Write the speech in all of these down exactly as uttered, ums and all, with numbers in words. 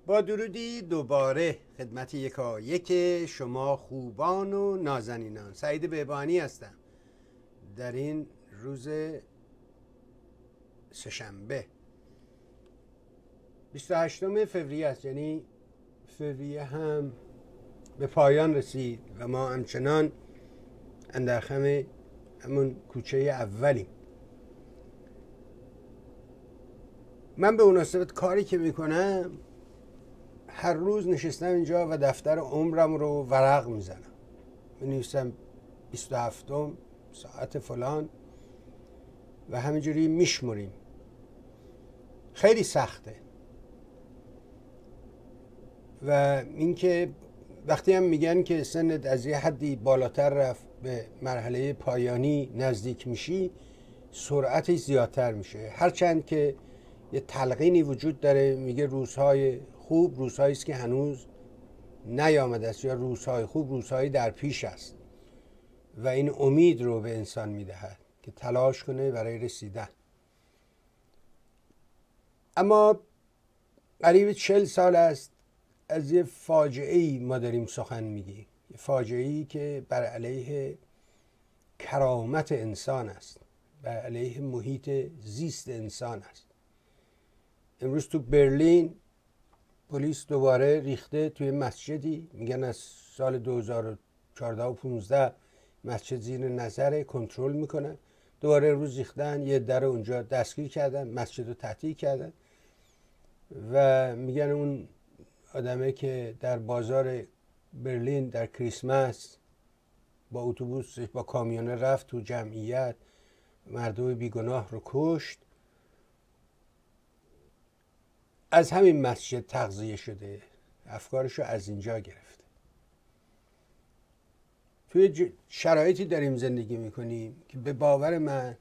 با درودی دوباره خدمت یکایک شما خوبان و نازنینان. سعید بهبانی هستم در این روز سه‌شنبه بیست و هشتم فوریه است، یعنی فوریه هم به پایان رسید و ما همچنان اندرخم همون کوچه اولیم. من به مناسبت کاری که میکنم هر روز نشستم اینجا و دفتر عمرم رو ورق میزنم، می‌نویسم بیست و هفتم ساعت فلان و همینجوری میشمریم. خیلی سخته و اینکه وقتی هم میگن که سنت از یه حدی بالاتر رفت به مرحله پایانی نزدیک میشی، سرعتش زیادتر میشه. هرچند که یه تلقینی وجود داره میگه روزهای خوب روزهایی است که هنوز نیامده است، یا روزهای خوب روزهایی در پیش است و این امید رو به انسان میدهد که تلاش کنه برای رسیدن. اما قریب چهل سال است از یه فاجعه‌ای ما داریم سخن میگیم، یه فاجعه‌ای که بر علیه کرامت انسان است، بر علیه محیط زیست انسان است. امروز تو برلین پلیس دوباره ریخته توی مسجدی، میگن از سال دو هزار و چهارده و پانزده مسجد زیر نظر کنترل میکنن. دوباره روز ریختن، یه در اونجا دستگیر کردن، مسجد رو تعطیل کردن و میگن اون آدمه که در بازار برلین در کریسمس با اتوبوس با کامیونه رفت تو جمعیت مردم بیگناه رو کشت، از همین مسجد تغذیه شده، افکارشو از اینجا گرفته. توی شرایطی داریم زندگی میکنیم که به باور من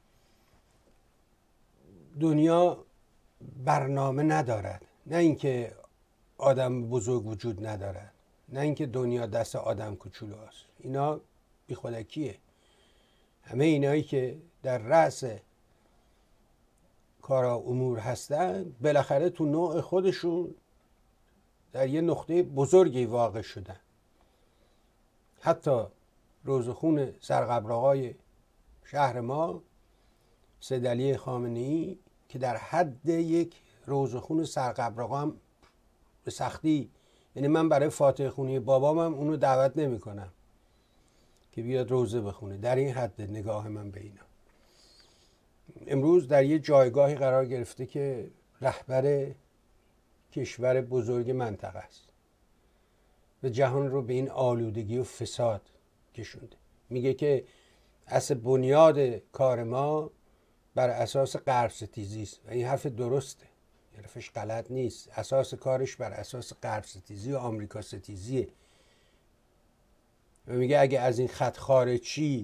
دنیا برنامه ندارد. نه اینکه آدم بزرگ وجود ندارد، نه اینکه دنیا دست آدم کوچولو است. اینا بی خودکیه. همه اینایی که در رأس کارا امور هستن بالاخره تو نوع خودشون در یه نقطه بزرگی واقع شدن. حتی روزخون سرقبرآقای شهر ما سید علی خامنه‌ای که در حد یک روزخون سرقبرآقا هم به سختی، یعنی من برای فاتحه خونی بابامم اونو دعوت نمی کنم که بیاد روزه بخونه، در این حد نگاه من به اینا. امروز در یه جایگاهی قرار گرفته که رهبر کشور بزرگ منطقه است و جهان رو به این آلودگی و فساد کشونده. میگه که اصل بنیاد کار ما بر اساس غرب ستیزی است و این حرف درسته، حرفش غلط نیست. اساس کارش بر اساس غرب ستیزی و آمریکا ستیزیه و میگه اگه از این خط خارجی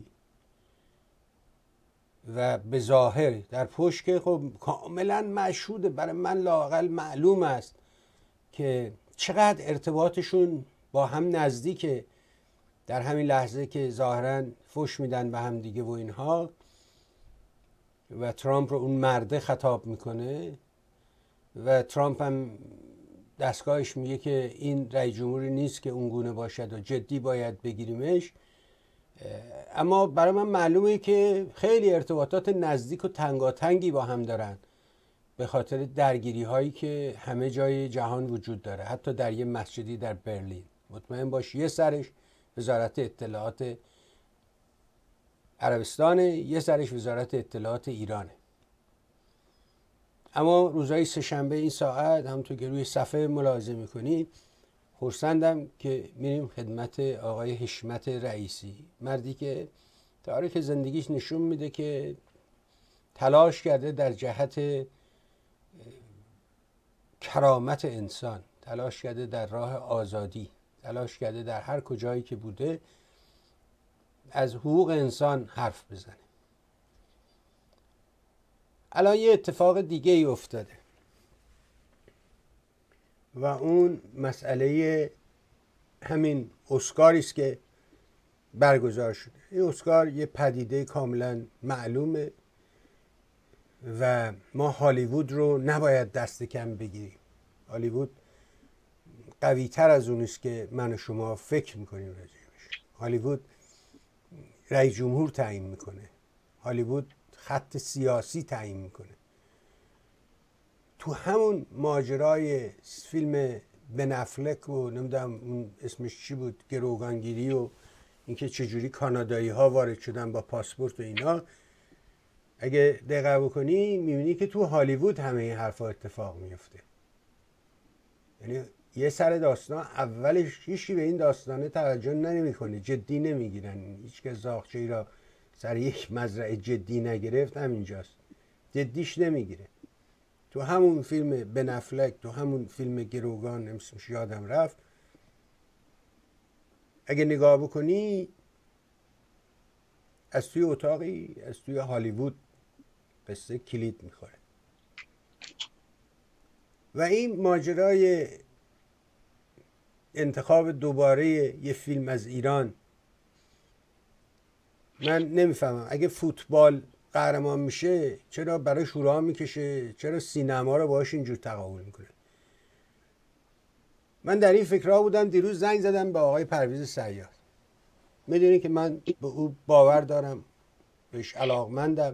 و به ظاهر در پشت که خب کاملا مشهوده، برای من لااقل معلوم است که چقدر ارتباطشون با هم نزدیکه. در همین لحظه که ظاهرا فحش میدن به هم دیگه و اینها و ترامپ رو اون مرده خطاب میکنه و ترامپ هم دستگاهش میگه که این رئیس جمهوری نیست که اونگونه باشد و جدی باید بگیریمش، اما برای من معلومه که خیلی ارتباطات نزدیک و تنگاتنگی با هم دارن به خاطر درگیری هایی که همه جای جهان وجود داره، حتی در یه مسجدی در برلین. مطمئن باش یه سرش وزارت اطلاعات عربستانه، یه سرش وزارت اطلاعات ایرانه. اما روزهای سه‌شنبه این ساعت همونطور که روی صفحه ملاحظه میکنید خرسندم که میریم خدمت آقای حشمت رئیسی، مردی که تاریخ زندگیش نشون میده که تلاش کرده در جهت کرامت انسان، تلاش کرده در راه آزادی، تلاش کرده در هر کجایی که بوده از حقوق انسان حرف بزنه. الان یه اتفاق دیگه ای افتاده و اون مسئله همین اسکاری است که برگزار شده. این اسکار یه پدیده کاملا معلومه و ما هالیوود رو نباید دست کم بگیریم. هالیوود قوی تر از اون است که من و شما فکر میکنیم راجعش. هالیوود رئیس جمهور تعیین میکنه، هالیوود خط سیاسی تعیین میکنه. تو همون ماجرای فیلم بن افلک و نمیدونم اون اسمش چی بود، گروگانگیری و اینکه چجوری کانادایی ها وارد شدن با پاسپورت و اینا، اگه دقت بکنی میبینی که تو هالیوود همه این حرفا اتفاق میفته. یعنی یه سر داستان اولش هیچی به این داستانه توجه نمیکنه، جدی نمیگیرن. هیچ که زاغچه‌ای را سر یک مزرعه جدی نگرفت همینجاست، جدیش نمیگیره. تو همون فیلم بن افلک، تو همون فیلم گروگان، اسمش یادم رفت، اگه نگاه بکنی از توی اتاقی از توی هالیوود قصه کلید میخوره. و این ماجرای انتخاب دوباره یه فیلم از ایران، من نمیفهمم. اگه فوتبال قهرمان میشه چرا برای شورا میکشه؟ چرا سینما رو باهاش اینجور تقابل میکنه؟ من در این فکرها بودم. دیروز زنگ زدم به آقای پرویز صیاد. میدونی که من به او باور دارم، بهش علاقمندم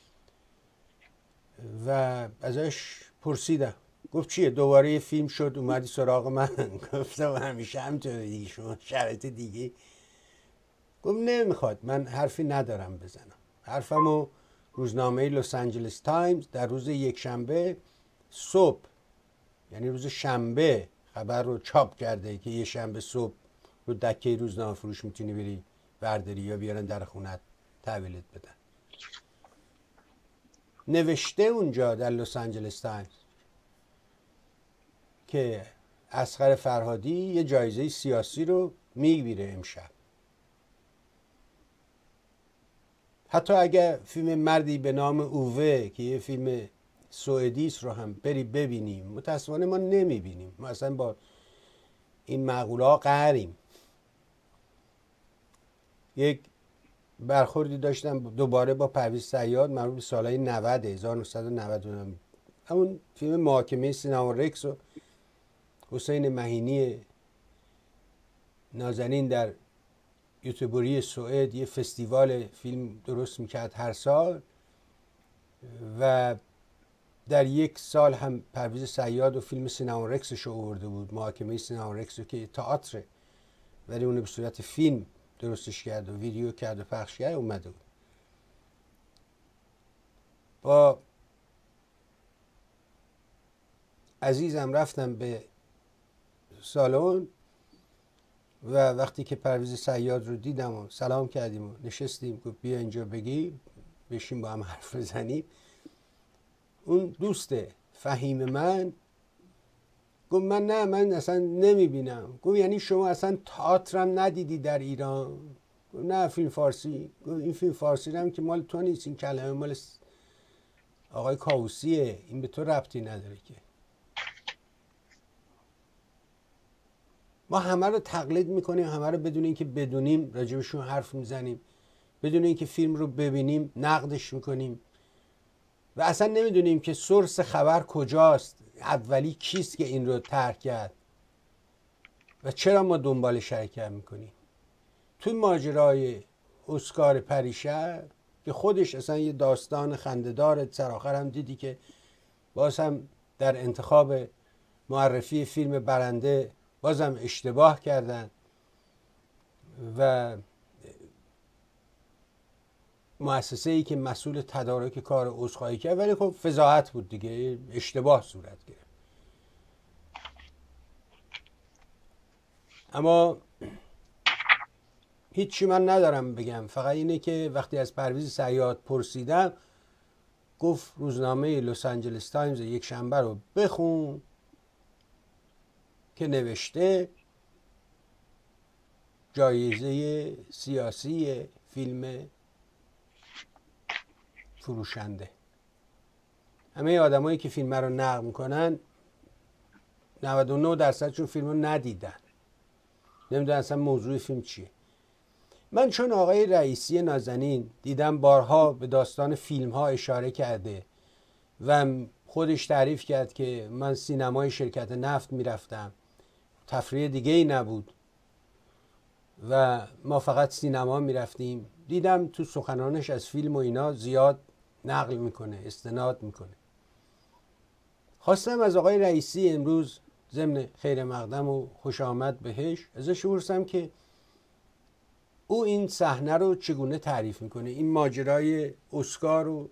و ازش پرسیدم. گفت چیه دوباره یه فیلم شد اومدی سراغ من؟ گفتم همیشه همینطوره دیگه، شما شرایط دیگه. گفت نمیخواد، من حرفی ندارم بزنم. حرفمو روزنامه لس آنجلس تایمز در روز یک شنبه صبح، یعنی روز شنبه، خبر رو چاپ کرده که یه شنبه صبح رو دکه روزنامه فروش میتونی بری برداری یا بیارن در خونت تحویلت بدن. نوشته اونجا در لس آنجلس تایمز که اصغر فرهادی یه جایزه سیاسی رو میگیره امشب. حتی اگه فیلم مردی به نام اووه که یه فیلم سوئدیس رو هم بری ببینیم، متاسفانه ما نمیبینیم. ما اصلا با این معقوله ها قهریم. یک برخوردی داشتم دوباره با پرویز صیاد، مربوط به سالهای نود هزار و نهصد و نود، همون فیلم محاکمه سینما رکس و حسین مهینی نازنین در یوتیوبری سوئد یه فستیوال فیلم درست میکرد هر سال و در یک سال هم پرویز صیاد و فیلم سینما رکسش رو آورده بود، محاکمه سینما رکس رو که تئاتر ولی اون به صورت فیلم درستش کرد و ویدیو کرد و پخش کرد اومده بود. با عزیزم رفتم به سالن و وقتی که پرویز صیاد رو دیدم و سلام کردیم و نشستیم، گفت بیا اینجا بگی، بشین با هم حرف بزنیم. اون دوست فهیم من گفت من نه، من اصلا نمیبینم. گفت یعنی شما اصلا تئاترم ندیدی در ایران؟ گفت نه، فیلم فارسی. گفت این فیلم فارسی هم که مال تو نیست، این کلمه مال آقای کاووسیه، این به تو ربطی نداره که. ما همه رو تقلید میکنیم، همه رو بدون اینکه بدونیم راجبشون حرف میزنیم، بدون اینکه فیلم رو ببینیم نقدش میکنیم و اصلا نمیدونیم که سورس خبر کجاست، اولی کیست که این رو طرح کرد و چرا ما دنبال شرکت میکنیم. توی ماجرای اسکار پریشب که خودش اصلا یه داستان خنده‌داره، سرآخر هم دیدی که باز هم در انتخاب معرفی فیلم برنده بازم اشتباه کردن و مؤسسه ای که مسئول تدارک کار عذرخواهی کرد، ولی خب فضاحت بود دیگه، اشتباه صورت گرفت. اما هیچی من ندارم بگم، فقط اینه که وقتی از پرویز صیاد پرسیدم گفت روزنامه لس آنجلس تایمز یک شنبه رو بخون که نوشته جایزه سیاسی فیلم فروشنده. همه آدمایی که فیلم رو نقد میکنن نود و نه درصدشون فیلم رو ندیدن، نمیدونن اصلا موضوع فیلم چیه. من چون آقای رئیسی نازنین دیدم بارها به داستان فیلم ها اشاره کرده و خودش تعریف کرد که من سینمای شرکت نفت میرفتم، تفریح دیگه ای نبود و ما فقط سینما میرفتیم. دیدم تو سخنانش از فیلم و اینا زیاد نقل میکنه، استناد میکنه. خواستم از آقای رئیسی امروز ضمن خیر مقدم و خوش آمد بهش ازش بپرسم که او این صحنه رو چگونه تعریف میکنه، این ماجرای اسکار و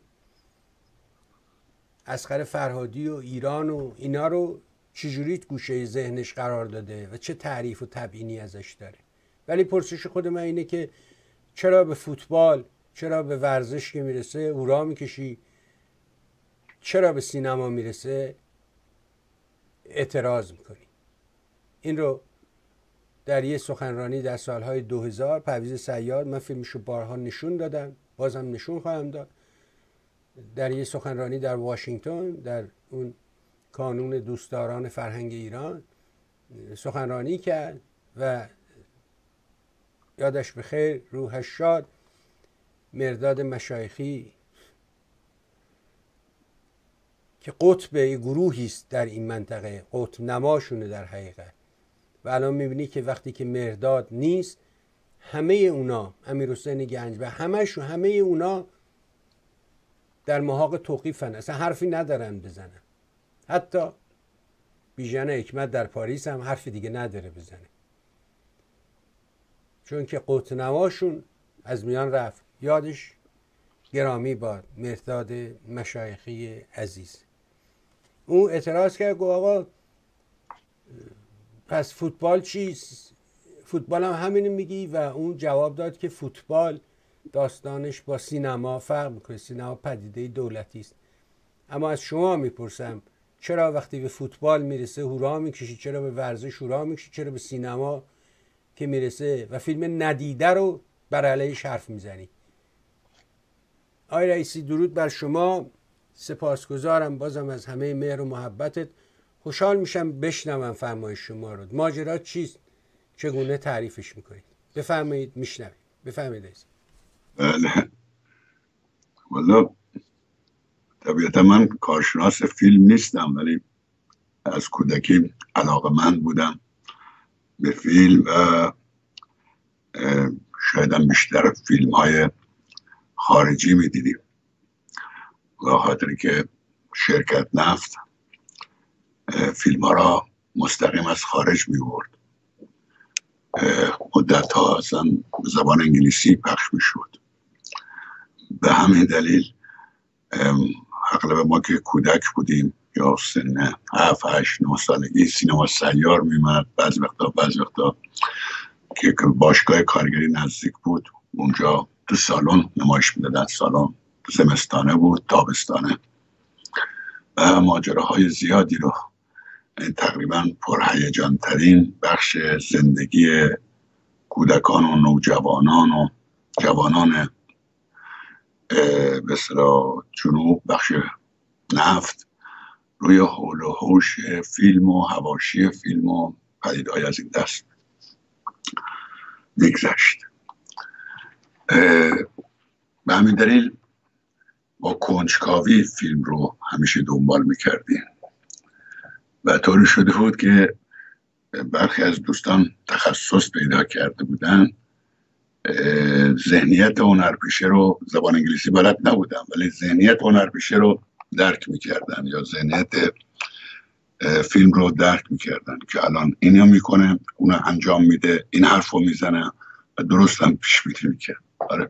اصغر فرهادی و ایران و اینا رو چجوری گوشه ذهنش قرار داده و چه تعریف و تبیینی ازش داره. ولی پرسش خود من اینه که چرا به فوتبال، چرا به ورزش که میرسه هورا میکشی، چرا به سینما میرسه اعتراض میکنی؟ این رو در یه سخنرانی در سالهای دو هزار پرویز صیاد، من فیلمشو بارها نشون دادم، بازم نشون خواهم داد، در یه سخنرانی در واشنگتن در اون کانون دوستداران فرهنگ ایران سخنرانی کرد و یادش بخیر، روحش شاد، مرداد مشایخی که قطب گروهی است در این منطقه، قطب نماشونه در حقیقت، و الان میبینی که وقتی که مرداد نیست همه اونا، امیرحسین گنجبر، همه‌شون، همه اونا در محاق توقیفن، اصلا حرفی ندارن بزنن. حتی بیژن حکمت در پاریس هم حرفی دیگه نداره بزنه، چون که قطب نماشون از میان رفت. یادش گرامی باد مرداد مشایخی عزیز. اون اعتراض کرد، گفت آقا پس فوتبال چیست؟ فوتبال هم همینو میگی؟ و اون جواب داد که فوتبال داستانش با سینما فرق میکنه، سینما پدیده دولتی است. اما از شما میپرسم چرا وقتی به فوتبال میرسه هورا میکشی، چرا به ورزش هورا میکشی، چرا به سینما که میرسه و فیلم ندیده رو بر علیهش حرف میزنی؟ آقای رئیسی درود بر شما، سپاسگزارم بازم از همه مهر و محبتت. خوشحال میشم بشنوم فرمایش شما رو. ماجرا چیست؟ چگونه تعریفش میکنید؟ بفرمایید، میشنوید. بفرمایید رئیسی. بله، والا طبیعتا من کارشناس فیلم نیستم، ولی از کودکی علاقه‌مند بودم به فیلم و شایدم بیشتر فیلم های خارجی میدیدیم، و خاطری که شرکت نفت فیلم ها را مستقیم از خارج می برد، مدت ها اصلا زبان انگلیسی پخش می شد. به همین دلیل اغلب ما که کودک بودیم یا سن هفت هشت نه سالگی سینما سیار میمد، بعض وقتا بعض وقتا که باشگاه کارگری نزدیک بود اونجا تو سالن نمایش میدادن. سالن زمستانه بود، تابستانه، و ماجراهای زیادی رو، تقریبا پرهیجان ترین بخش زندگی کودکان و نوجوانان و جوانان به اصطلاح جنوب، بخش نفت، روی حول و حوش فیلم و حواشی فیلم و پدیده‌های از این دست میگذشت. به همین دلیل با کنجکاوی فیلم رو همیشه دنبال میکردیم و طوری شده بود که برخی از دوستان تخصص پیدا کرده بودن، ذهنیت هنرپیشه رو، زبان انگلیسی بلد نبودن ولی ذهنیت هنرپیشه رو درک میکردن یا ذهنیت فیلم رو درک میکردن که الان اینو میکنه، اونو انجام میده، این حرف رو میزنه و درست هم پیش بینی میکرد. آره،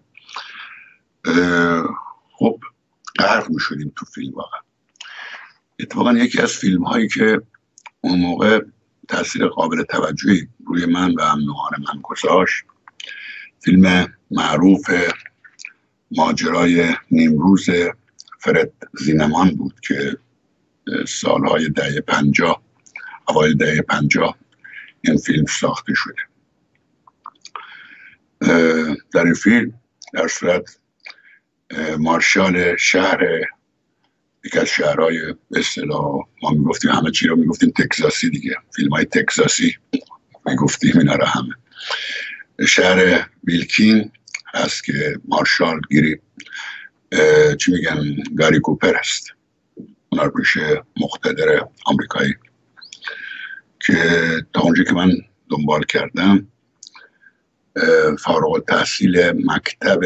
خب غرق میشدیم تو فیلم. واقعا اتفاقا یکی از فیلم هایی که اون موقع تاثیر قابل توجهی روی من و هم نوعان من گذاشت، فیلم معروف ماجرای نیمروز فرد زینمان بود که سالهای دهه پنجاه، اوایل دهه پنجاه این فیلم ساخته شده. در این فیلم در صورت مارشال شهر، یکی از شهرهای به اصطلاح ما میگفتیم همه چی رو میگفتیم تگزاسی دیگه، فیلم های تگزاسی میگفتیم اینا رو همه، شهر ویلکین هست که مارشال گیری چی میگن گاری کوپر است، هنرپیشه مقتدر آمریکایی که تا اونجا که من دنبال کردم فارغ التحصیل مکتب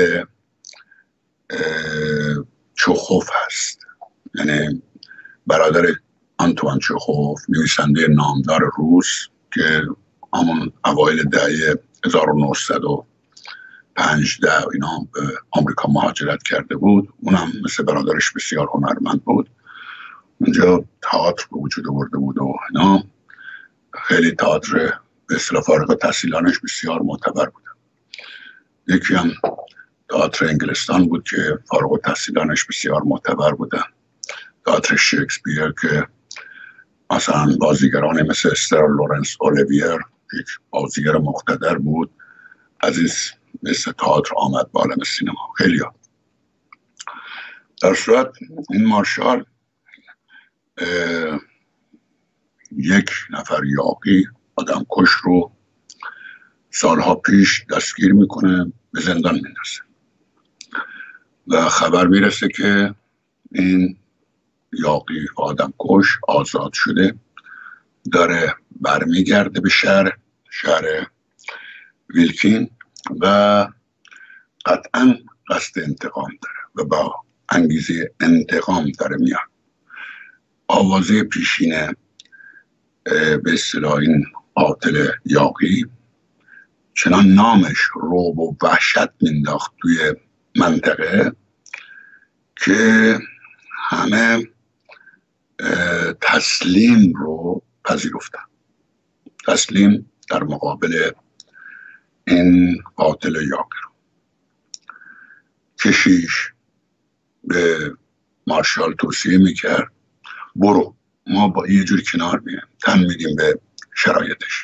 چخوف هست، یعنی برادر آنتوان چخوف، نویسنده نامدار روس که همون اوایل دهه هزار و نهصد و پنجاه اینا به آمریکا مهاجرت کرده بود. اونم مثل برادرش بسیار هنرمند بود، اونجا تئاتر به وجود آورده بود و اینا. خیلی تئاتر به اصطلاح فارغ التحصیلانش بسیار معتبر بود. یکی هم تئاتر انگلستان بود که فارغ التحصیلانش بسیار معتبر بودن. تئاتر شکسپیر که مثلا بازیگران مثل استر لورنس اولیویر یک بازیگر مقتدر بود، از این مثل تئاتر آمد به عالم سینما. خیلی ها. در صورت این مارشال یک نفر یاغی آدم کش رو سالها پیش دستگیر میکنه، به زندان میندازه و خبر میرسه که این یاغی آدم کش آزاد شده، داره برمیگرده به شهر شهر ویلکین و قطعا قصد انتقام داره و با انگیزه انتقام داره میاد. آوازه پیشینه به اصطلاح این قاتل یاغی چنان نامش رعب و وحشت مینداخت توی منطقه که همه تسلیم رو پذیرفتن، تسلیم در مقابل این قاتل یاغی رو. کشیش به مارشال توصیه میکرد برو، ما با یه جوری کنار میایم، تن میدیم به شرایطش.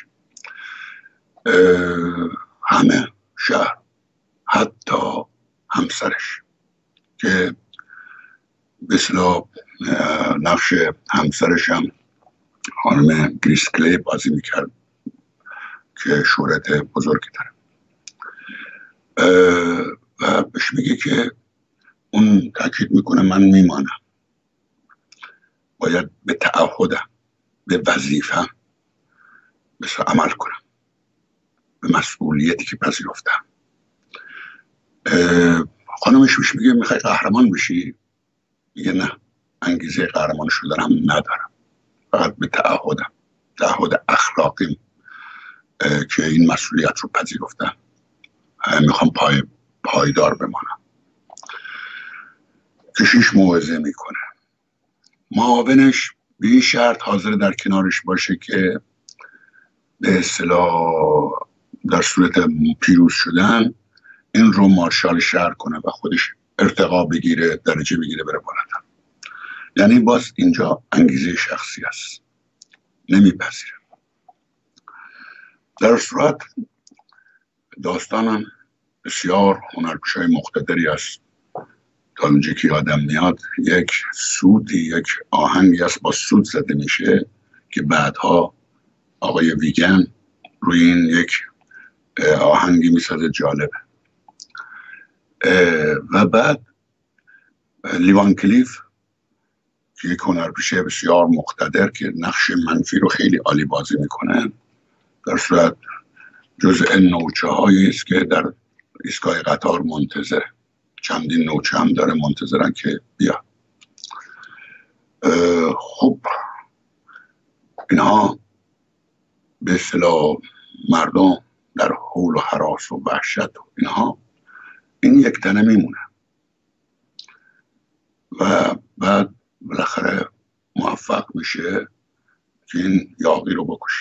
همه شهر، حتی همسرش که به اصطلاح نقش همسرش هم خانم گریس کلی بازی میکرد که شهرت بزرگی داره، و بهش میگه که اون تاکید میکنه من میمانم، باید به تعهدم، به وظیفم مثل عمل کنم، به مسئولیتی که پذیرفتم. خانمش بهش میگه میخوای قهرمان بشی؟ میگه نه، انگیزه قهرمان شدنم ندارم، فقط به تعهدم، تعهد اخلاقیم که این مسئولیت رو پذیرفتم، میخوام پای پایدار بمانم. کشیش موعظه میکنه، معاونش به این شرط حاضر در کنارش باشه که به اصطلاح در صورت پیروز شدن این رو مارشال شهر کنه و خودش ارتقا بگیره، درجه بگیره، بره بالاتر. یعنی باز اینجا انگیزه شخصی است، نمیپذیره. در صورت داستانم بسیار هنرپیشه‌های مقتدری است. تا اونجا که یادم میاد یک سودی، یک آهنگی است با سود زده میشه که بعدها آقای ویگن روی این یک آهنگی میسازه جالبه. و بعد لیوان کلیف که یک هنرپیشه بسیار مقتدر که نقش منفی رو خیلی عالی بازی میکنه، در صورت جزء نوچه هایی است که در ایستگاه قطار منتظر، چندین نوچه هم داره منتظرن که بیا. خب اینها به اصطلاح مردم در حول و هراس و وحشت و اینها، این یک تنه میمونه و بعد بالاخره موفق میشه که این یاغی رو بکشه.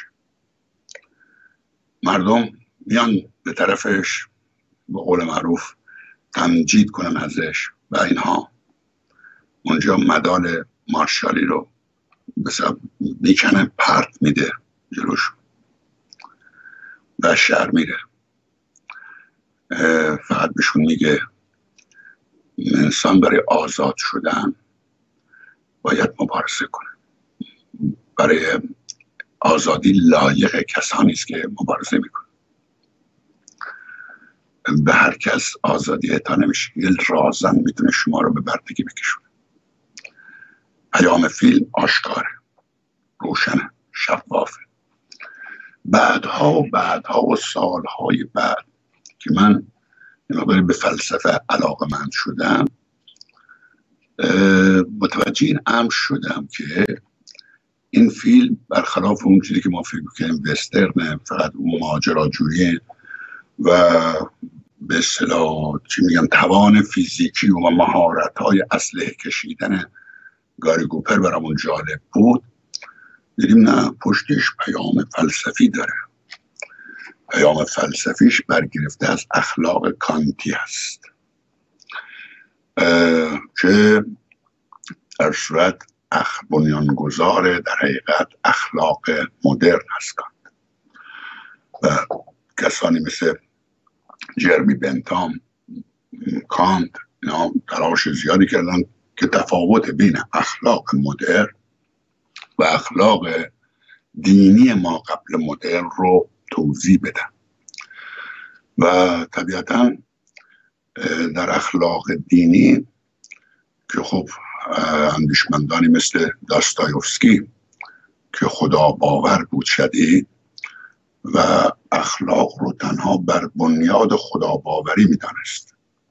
مردم میان به طرفش، به قول معروف تمجید کنن ازش و اینها. اونجا مدال مارشالی رو بسیار میکنه، پرت میده جلوش و شهر میره. فقط بهشون میگه انسان برای آزاد شدن باید مبارزه کنه. برای آزادی لایق کسانی است که مبارزه میکنه. به هر کس آزادی عطا نمیشه. یه رازن میتونه شما رو به بردگی بکشونه. پیام فیلم آشکاره، روشنه، شفافه. بعدها و بعدها و سالهای بعد که من مقداری به فلسفه علاقه‌مند شدم، متوجه این امر شدم که این فیلم برخلاف اون چیزی که ما فکر می‌کنیم وسترن، فقط اون ماجراجویی و به اصطلاح چی میگم توان فیزیکی و مهارت‌های اسلحه کشیدن گاری کوپر برامون جالب بود، دیدیم نه، پشتش پیام فلسفی داره. پیام فلسفیش برگرفته از اخلاق کانتی هست که در صورت اخ بنیانگذار در حقیقت اخلاق مدرن هست کانت. و کسانی مثل جرمی بنتام، کانت، اینا تلاش زیادی کردن که تفاوت بین اخلاق مدرن و اخلاق دینی ما قبل مدرن رو توضیح بدن. و طبیعتاً در اخلاق دینی که خب اندیشمندانی مثل داستایوفسکی که خدا باور بود شدید و اخلاق رو تنها بر بنیاد خدا باوری می دانست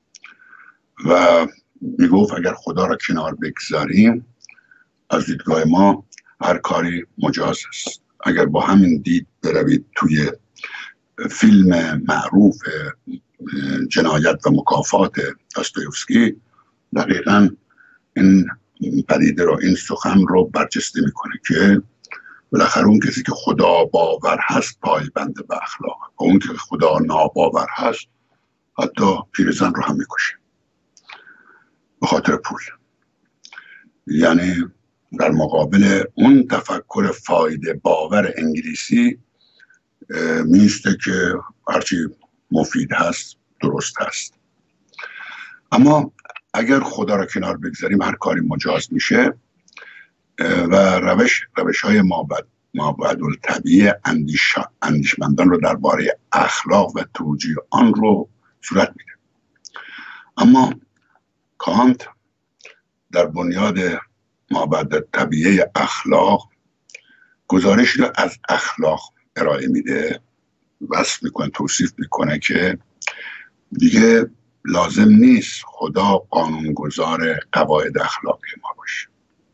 و می گفت اگر خدا را کنار بگذاریم از دیدگاه ما هر کاری مجاز است. اگر با همین دید بروید توی فیلم معروف جنایت و مکافات داستایوفسکی، دقیقاً این پدیده رو، این سخن رو برجسته میکنه که بالاخره اون کسی که خدا باور هست پایبند به اخلاق و اون که خدا ناباور هست حتی پیرزن رو هم میکشه به خاطر پول. یعنی در مقابل اون تفکر فایده باور انگلیسی میسته که هرچی مفید هست درست هست. اما اگر خدا را کنار بگذاریم هر کاری مجاز میشه و روش روش های مابعد الطبیعی اندیش اندیشمندان رو درباره اخلاق و توجیه آن رو صورت میده. اما کانت در بنیاد مابعد طبیعی اخلاق گزارش رو از اخلاق ارائه میده، وصف میکنه، توصیف میکنه که دیگه لازم نیست خدا قانونگذار قواعد اخلاقی ما باشه،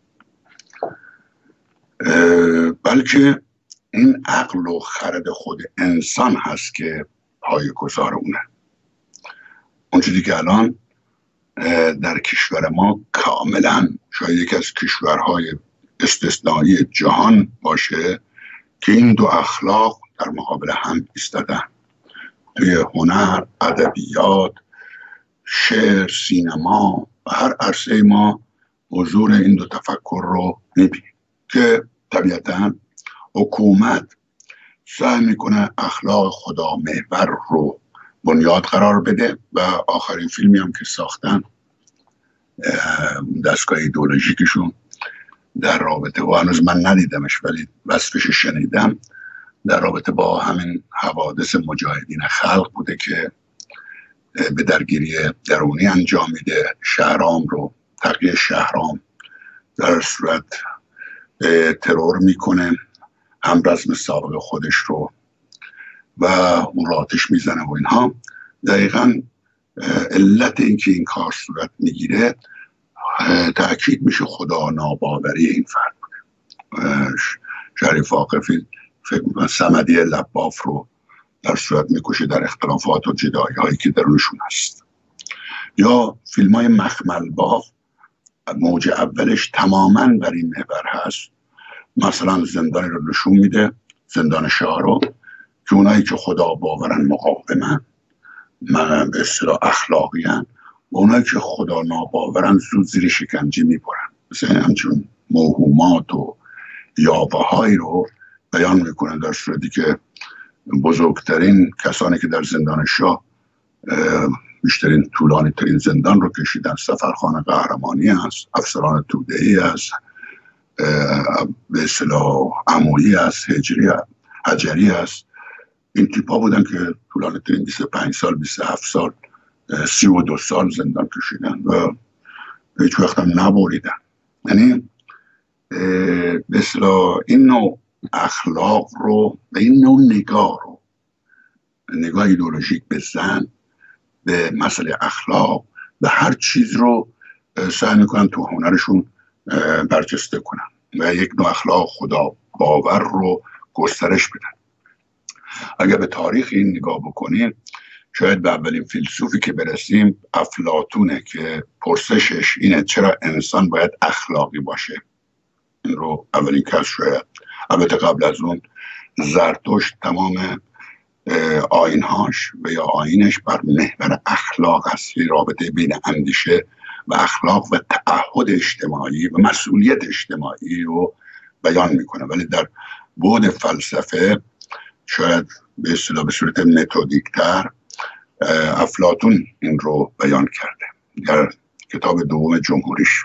بلکه این عقل و خرد خود انسان هست که پایه‌گذار اونه. اون چیزی که الان در کشور ما کاملا شاید یکی از کشورهای استثنایی جهان باشه که این دو اخلاق در مقابل هم ایستادن. توی هنر، ادبیات، شعر، سینما و هر عرصه ما حضور این دو تفکر رو میبینیم که طبیعتاً حکومت سعی میکنه اخلاق خدا محور رو بنیاد قرار بده و آخرین فیلمی هم که ساختن دستگاه ایدئولوژیکشون در رابطه با، هنوز من ندیدمش ولی وصفش شنیدم، در رابطه با همین حوادث مجاهدین خلق بوده که به درگیری درونی انجام میده، شهرام رو، تقیه شهرام در صورت ترور میکنه، هم رزم سابق خودش رو و اون رو آتش میزنه و اینها. دقیقاً علت این که این کار صورت میگیره تأکید میشه خدا ناباوری این فرد بوده. شریف واقفی فکر میکنم صمدی لباف رو در صورت میکشه در اختلافات و جدایی هایی که درونشون هست. یا فیلم های مخمل باف موج اولش تماماً بر این محور هست. مثلا زندانی رو نشون میده، زندان شاه رو، که اونایی که خدا باورن مقاومن، من به اصطلاح اخلاقی هن، و اونایی که خدا ناباورن زود زیر شکنجه میبرن. مثلا همچون موهومات و یاوه هایی رو بیان میکنن، در صورتی که بزرگترین کسانی که در زندان شاه بیشترین طولانی ترین زندان رو کشیدن سفرخانه قهرمانی هست، افسران توده‌ای هست، به اصطلاح عمویی هست، هجری حجری هست. این تیپا بودن که طولانی ترین بیست و پنج سال، بیست و هفت سال، سی و دو سال زندان کشیدن و هیچ وقت هم نبریدن. یعنی به اصطلاح این نوع اخلاق رو و این نوع نگاه رو، نگاه ایدئولوژیک به زن، به مسئله اخلاق، به هر چیز رو سعی میکنن تو هنرشون برجسته کنن و یک نوع اخلاق خدا باور رو گسترش بدن. اگر به تاریخ این نگاه بکنیم، شاید به اولین فیلسوفی که برسیم افلاطونه که پرسشش اینه چرا انسان باید اخلاقی باشه. این رو اولین کس شاید، البته قبل از اون زرتشت تمام آیینهاش و یا آیینش بر محور اخلاق است، رابطه بین اندیشه و اخلاق و تعهد اجتماعی و مسئولیت اجتماعی رو بیان میکنه. ولی در بعد فلسفه شاید به اصطلاح به صورت متدیکتر افلاطون این رو بیان کرده در کتاب دوم جمهوریش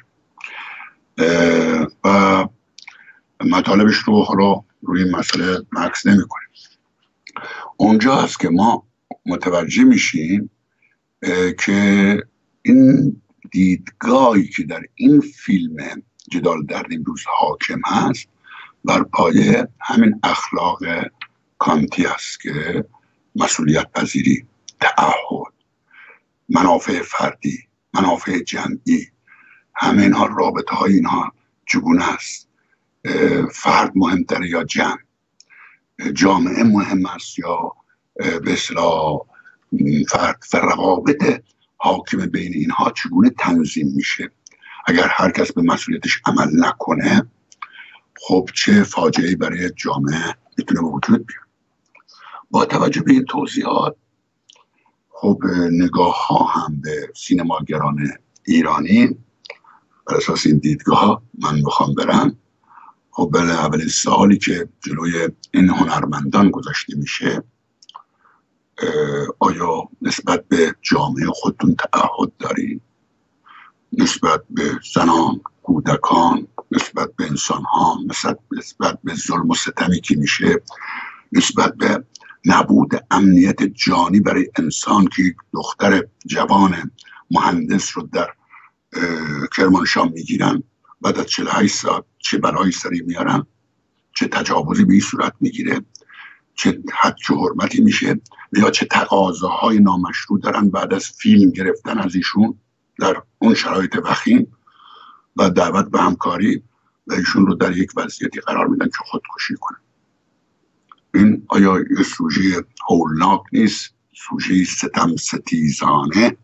و مطالبش رو حالا روی این مسئله مکس نمی کنیم. اونجا هست که ما متوجه میشیم که این دیدگاهی که در این فیلم جدال در امروز حاکم هست بر پایه همین اخلاق کانتی است که مسئولیت پذیری، تعهد، منافع فردی، منافع جمعی، همه اینها رابطه های اینها چگونه است؟ فرد مهمتره یا جمع؟ جامعه مهم است یا به اصطلاح فرد؟ و روابط حاکم بین اینها چگونه تنظیم میشه؟ اگر هر کس به مسئولیتش عمل نکنه، خب چه فاجعه‌ای برای جامعه میتونه به وجود بیاد. با توجه به این توضیحات، خب نگاه ها هم به سینماگران ایرانی بر اساس این دیدگاه من بخوام برم، خب بله، اولین سوالی که جلوی این هنرمندان گذاشته میشه، آیا نسبت به جامعه خودتون تعهد دارید؟ نسبت به زنان، کودکان، نسبت به انسان ها، نسبت به ظلم و ستمی که میشه، نسبت به نبود امنیت جانی برای انسان که یک دختر جوان مهندس رو در کرمانشاه میگیرن، بعد از چهل و هشت ساعت چه بلایی سری میارن، چه تجاوزی به این صورت میگیره، چه حد چه حرمتی میشه، یا چه تقاضاهای نامشروع دارن بعد از فیلم گرفتن از ایشون در اون شرایط وخیم و دعوت به همکاری و ایشون رو در یک وضعیتی قرار میدن که خودکشی کنه. این آیا یه سوژه هولناک نیست؟ سوژه ستم ستیزانه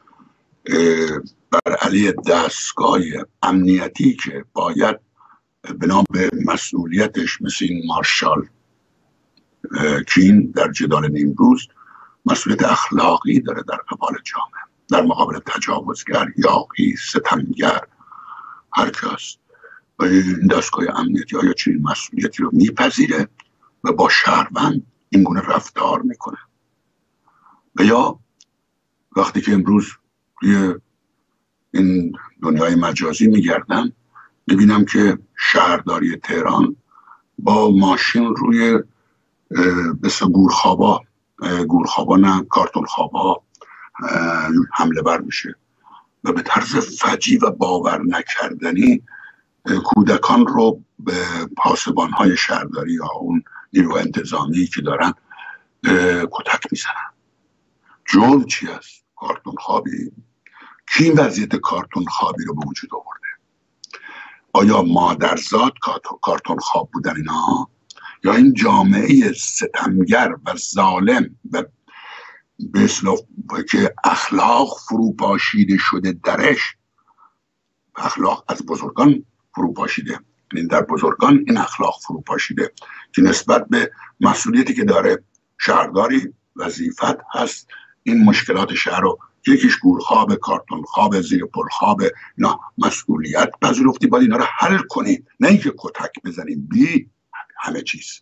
بر علیه دستگاه امنیتی که باید بنا به مسئولیتش، مثل این مارشال کین در جدال نیمروز، مسئولیت اخلاقی داره در قبال جامعه، در مقابل تجاوزگر، یاغی، ستمگر، هر کس. و این دستگاه امنیتی آیا چنین مسئولیتی رو میپذیره و با شهروند این گونه رفتار میکنه؟ و یا وقتی که امروز توی این دنیای مجازی میگردم، میبینم که شهرداری تهران با ماشین روی بس گورخوابا گورخوابا نه کارتون خوابا حمله بر میشه و به طرز فجیع و باور نکردنی کودکان رو به پاسبانهای شهرداری یا اون نیرو انتظامی که دارن کتک میزنن. جرم چی است؟ کارتون خوابی؟ کی این وضعیت کارتون خوابی رو به وجود آورده؟ آیا مادرزاد کارتون خواب بودن اینا؟ یا این جامعه ستمگر و ظالم و به اصطلاح که اخلاق فروپاشیده شده درش؟ اخلاق از بزرگان فروپاشیده، این در بزرگان این اخلاق فروپاشیده که نسبت به مسئولیتی که داره شهرداری وظیفت هست این مشکلات شهر رو، یکیش گورخواب، کارتون خواب، زیر پل خواب، نه مسئولیت پذیرفتی باید اینا رو حل کنی، نه اینکه کتک بزنیم بی همه چیز.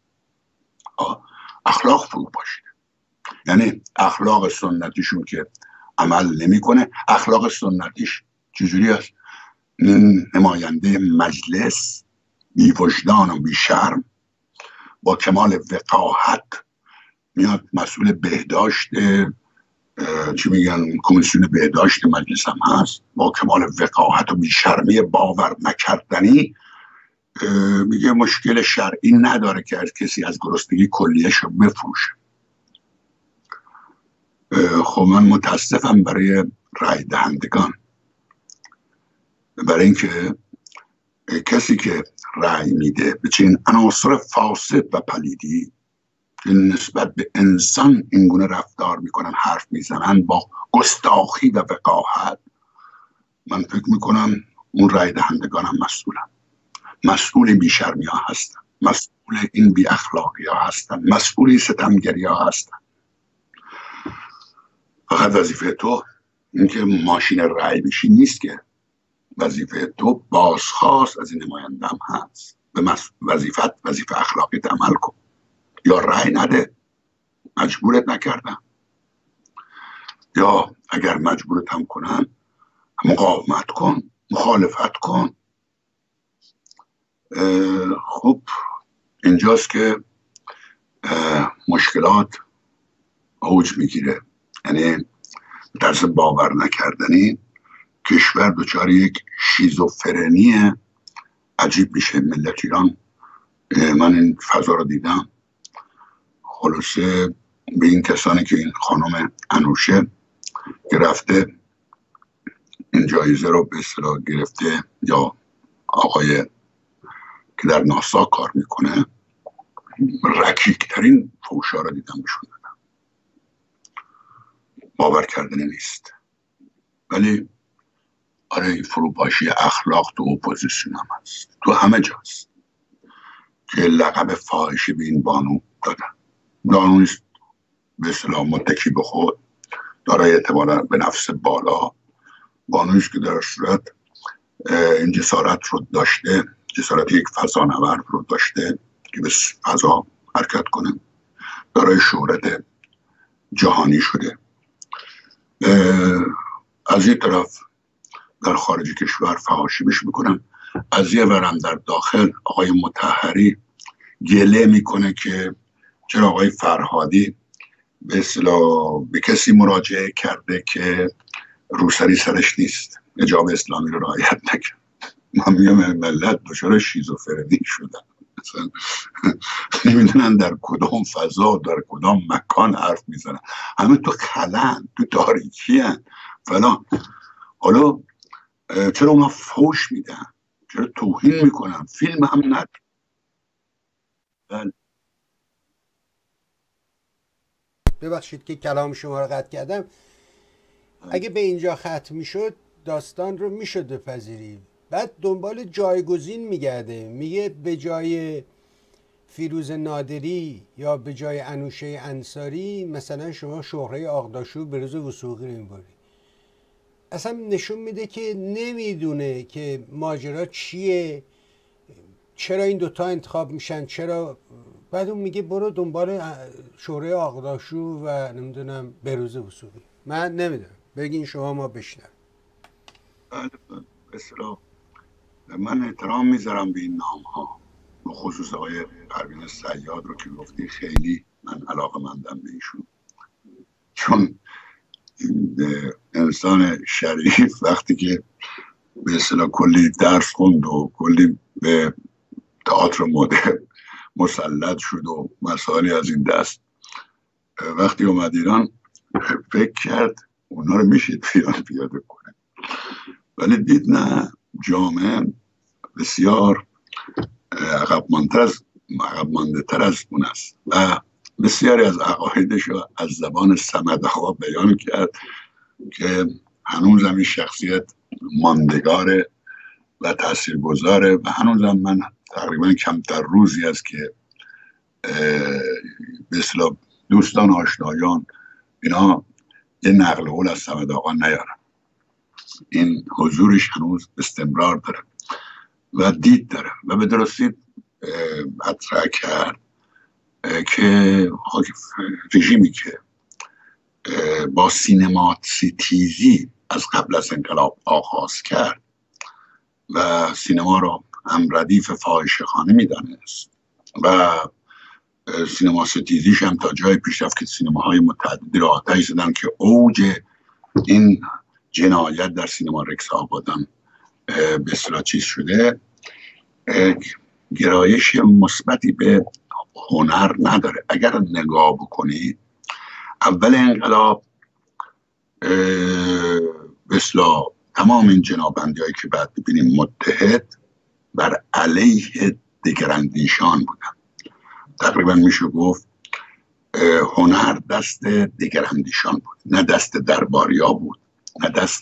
اخلاق فروپاشیده، یعنی اخلاق سنتیشون که عمل نمیکنه. اخلاق سنتیش چجوری است؟ نماینده مجلس بی وجدان و بی شرم با کمال وقاحت میاد مسئول بهداشت، چی میگن، کمیسیون بهداشت مجلس هم هست، با کمال وقاحت و بی شرمی باور نکردنی میگه مشکل شرعی نداره که از کسی از گرسنگی کلیهش رو بفروشه. خب من متاسفم برای رای دهندگان، برای اینکه کسی که رای میده به چنین عناصر فاسد و پلیدی که نسبت به انسان اینگونه رفتار میکنن، حرف میزنن با گستاخی و وقاحت، من فکر میکنم اون رای دهندگان هم مسئولن، مسئول بیشرمی ها هستن، مسئول این بی اخلاقی ها هستن، مسئول ستمگری ها هستن. فقط وظیفه تو این که ماشین رای بشی نیست، که وظیفه تو بازخواست از این نماینده هم هست. به وظیفت وظیفه اخلاقی عمل کن، یا رای نده، مجبورت نکردم، یا اگر مجبورت هم کنن مقاومت کن، مخالفت کن. خب اینجاست که مشکلات اوج میگیره. یعنی طرز باور نکردنی کشور دچار یک شیزوفرنی عجیب میشه. ملت ایران، من این فضا رو دیدم، خلاصه به این کسانی که این خانم انوشه که رفته این جایزه رو به اصطلاح گرفته، یا آقای که در ناسا کار میکنه، رکیکترین فوشا رو دیدم بهشون دادم. باور کردنی نیست. ولی آره فروپاشی اخلاق تو اپوزیسیون هم هست، تو همه جاست که لقب فاحشه به این بانو دادن. بانویست به اصطلاح متکی به خود، دارای اعتبار به نفس بالا، بانویست که در صورت این جسارت رو داشته، جسارت یک فضانورد رو داشته که به فضا حرکت کنه، دارای شهرت جهانی شده. از یک طرف در خارج کشور فحاشی بش میکنن، از یه ورم در داخل آقای مطهری گله میکنه که چرا آقای فرهادی به اصطلاح به کسی مراجعه کرده که روسری سرش نیست، حجاب اسلامی رو رعایت نکرد. من میگم ملت دچار شیزوفرنی شدن، مثلا نمیدونن در کدام فضا، در کدام مکان حرف میزنن، همه تو خلن، تو تاریکی هن فلان. حالا چرا اونا فوش میدن، چرا توهین میکنن، فیلم هم ند. ببخشید که کلام شما رو قطع کردم. اگه به اینجا ختم میشد داستان رو میشد بپذیری. بعد دنبال جایگزین میگرده، میگه به جای فیروز نادری یا به جای انوشه انصاری مثلا شما شهره آغداشو به روز وثوقی رو میبری. اصلا نشون میده که نمیدونه که ماجرا چیه، چرا این دوتا انتخاب میشن، چرا. بعد اون میگه برو دنبال شهره آغداشو و نمیدونم به روز وثوقی. من نمیدونم، بگین شما ما بشنم. اصلا من احترام میذارم به این نام ها، به خصوص آقای پروین صیاد رو که گفتی، خیلی من علاقه مندم به ایشون، چون انسان شریف وقتی که به اصطلاح کلی درس خوند و کلی به تئاتر مدرن مسلط شد و مسائلی از این دست، وقتی اومد ایران فکر کرد اونا رو میشه ایران پیاده کنه، ولی دید نه، جامعه بسیار عقب مانده از عقب مانده تر از اون است و بسیاری از عقایدش رو از زبان صمد آقا بیان کرد که هنوزم این شخصیت ماندگاره و تاثیرگذاره و هنوزم من تقریبا کمتر روزی است که به اصطلاح دوستان آشنایان اینا یه نقل قول از صمد آقا نیارن. این حضورش هنوز استمرار داره و دید داره و به درستی مطرح کرد که رژیمی که با سینماتیزی از قبل از انقلاب آغاز کرد و سینما را هم ردیف فاحشه‌خانه می‌دانست و سینما ستیزیش هم تا جای پیش رفت که سینماهای متعددی را آتش زدن که اوج این جنایت در سینما رکس آبادان به اصطلاح چیز شده. گرایش مثبتی به هنر نداره. اگر نگاه بکنید اول انقلاب مثلا تمام این جنابندی هایی که بعد ببینیم متحد بر علیه دگراندیشان بودن. تقریبا میشه گفت هنر دست دگراندیشان بود، نه دست درباریا بود، نه دست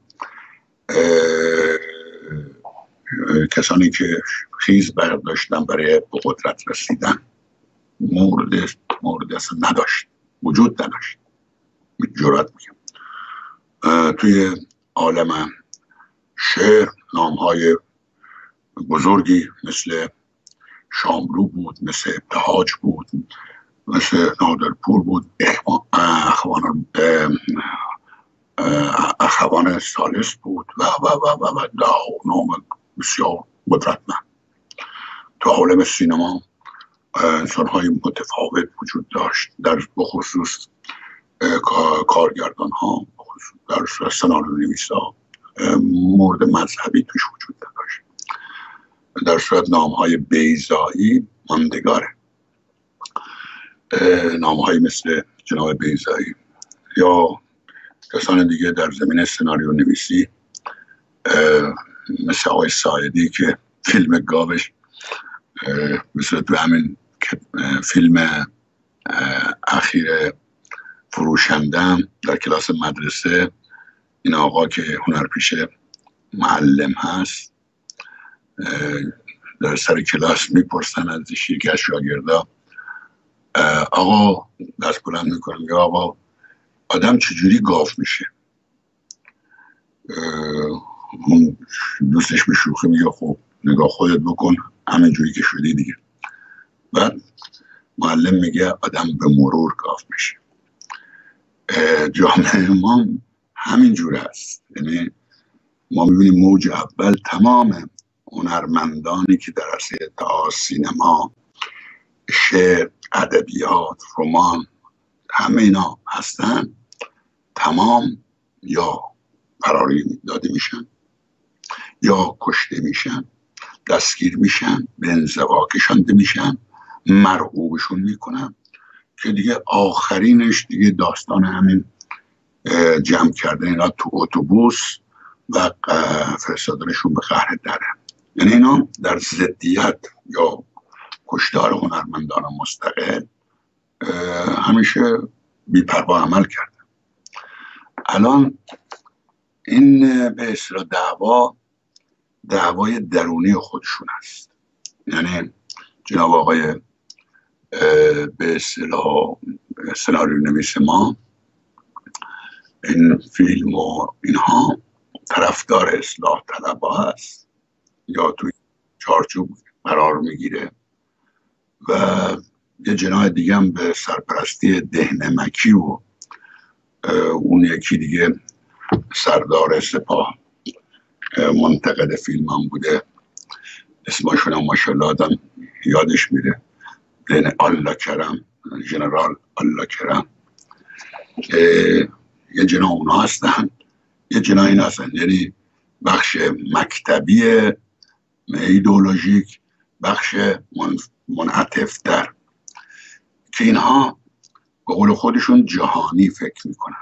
کسانی که خیز برداشتن برای به قدرت رسیدن. مورد مورد اصلا نداشت، وجود نداشت. جرات میگم توی عالم شعر نامهای بزرگی مثل شاملو بود، مثل ابتهاج بود، مثل نادرپور بود، اخوان اخوان سالس بود و و و و و نام بسیار قدرتمند. تو عالم سینما انسان‌های متفاوت وجود داشت، در بخصوص کارگردان ها، در سناریو نویسا مورد مذهبی توش وجود داشت. در صورت نام‌های بیضایی ماندگاره، نام‌های مثل جناب بیضایی یا کسان دیگه در زمینه سناریو نویسی مثل آقای سایدی که فیلم گاوش مثل تو همین فیلم اخیر فروشندم در کلاس مدرسه، این آقا که هنرپیشه معلم هست در سر کلاس میپرسن ازش یکی از شاگردا، آقا دست بلند میکنم یا آقا آدم چجوری گاو میشه؟ اون دوستش به شوخی میگه خب نگاه خودت بکن همینجوری که شدی دیگه. بعد معلم میگه آدم به مرور گاو میشه. جامعه ما همینجور هست. یعنی ما میبینیم موج اول تمام هنرمندانی که در عرصه تا سینما، شعر، ادبیات، رمان، همه اینا هستن، تمام یا فراری داده میشن یا کشته میشن، دستگیر میشن، به انزوا کشانده میشن، مرعوبشون میکنن که دیگه آخرینش دیگه داستان همین جمع کردن اینا تو اتوبوس و فرستادنشون به قهر دره. یعنی اینا در ضدیت یا کشتار هنرمندان مستقل همیشه بی‌پروا عمل کردن. الان این به اصطلاح دعوا دعوای درونی خودشون است. یعنی جناب آقای به اصطلاح سناریو نویس ما این فیلم و اینها طرفدار اصلاح طلبها هست یا توی چارچوب قرار میگیره و یه جناح دیگه هم به سرپرستی دهنمکی و اون یکی دیگه سردار سپاه منتقد فیلم هم بوده، اسمشون هم ماشاءالله آدم یادش میره، دین الله کرم، ژنرال الله کرم. یه جناح اونا هستن، یه جناح این هستن، یعنی بخش مکتبی ایدئولوژیک، بخش منعطف در که اینها به قول خودشون جهانی فکر میکنن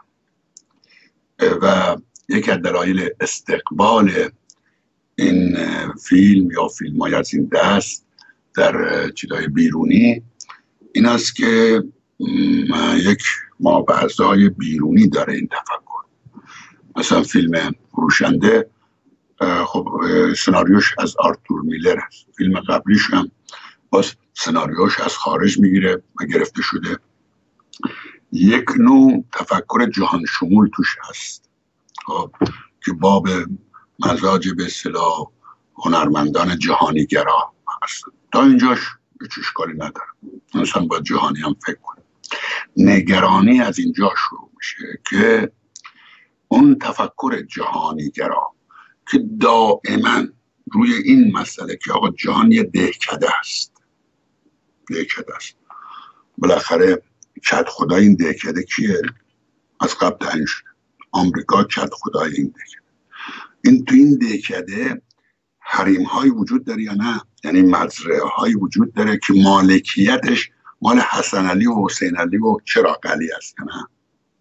و یکی از دلایل استقبال این فیلم یا فیلم های از این دست در چیزهای بیرونی این است که یک مابعضای بیرونی داره این تفکر. مثلا فیلم فروشنده خب سناریوش از آرتور میلر است، فیلم قبلیش هم باز سناریوش از خارج میگیره و گرفته شده. یک نوع تفکر جهان شمول توش هست خب که باب مزاج به اصطلاح هنرمندان جهانی گرا هست. تا اینجاش هیچ اشکالی نداره، انسان باید جهانی هم فکر کنه. نگرانی از اینجا شروع میشه که اون تفکر جهانی گرا که دائما روی این مسئله که آقا جهان یه دهکده است، دهکده است، بالاخره کد خدای این دهکده کیه؟ از قبل تعیین شده آمریکا کد خدای این دهکده. این تو این دهکده حریم هایی وجود داره یا نه، یعنی مزرعه هایی وجود داره که مالکیتش مال حسن علی و حسین علی و چراغ علی است یا نه.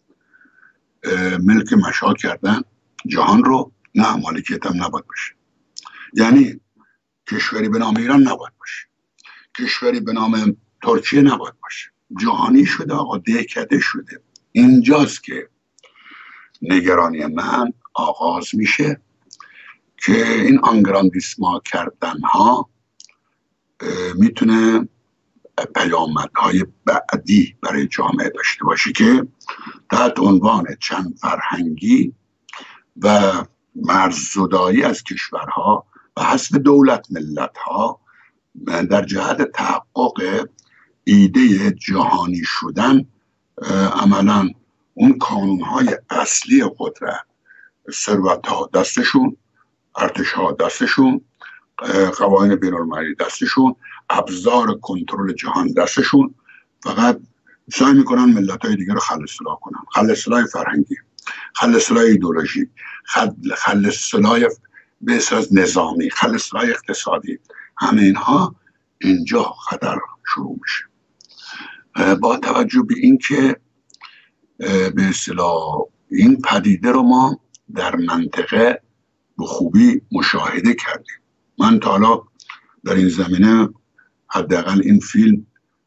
ملک مشا کردن جهان رو، نه مالکیت هم نباید باشه. یعنی کشوری به نام ایران نباید باشه، کشوری به نام ترکیه نباید باشه، جهانی شده آقا، دهکده شده. اینجاست که نگرانی من آغاز میشه که این آنگراندیسما کردن ها میتونه پیامدهای بعدی برای جامعه داشته باشه که تحت عنوان چند فرهنگی و مرززدایی از کشورها و حذف دولت ملتها در جهت تحقق ایده جهانی شدن عملا اون کانونهای اصلی قدرت، ثروت ها دستشون، ارتش ها دستشون، قوانین بین المللی دستشون، ابزار کنترل جهان دستشون، فقط سعی میکنن ملت های دیگه رو خل اصلاح کنن، خل اصلاح فرهنگی، خل اصلاح ایدئولوژی، خل اصلاح به اساس نظامی، خل اصلاح اقتصادی. همه اینها اینجا خطر شروع میشه. با توجه به این که به اصطلاح این پدیده رو ما در منطقه به خوبی مشاهده کردیم. من تا حالا در این زمینه حداقل این فیلم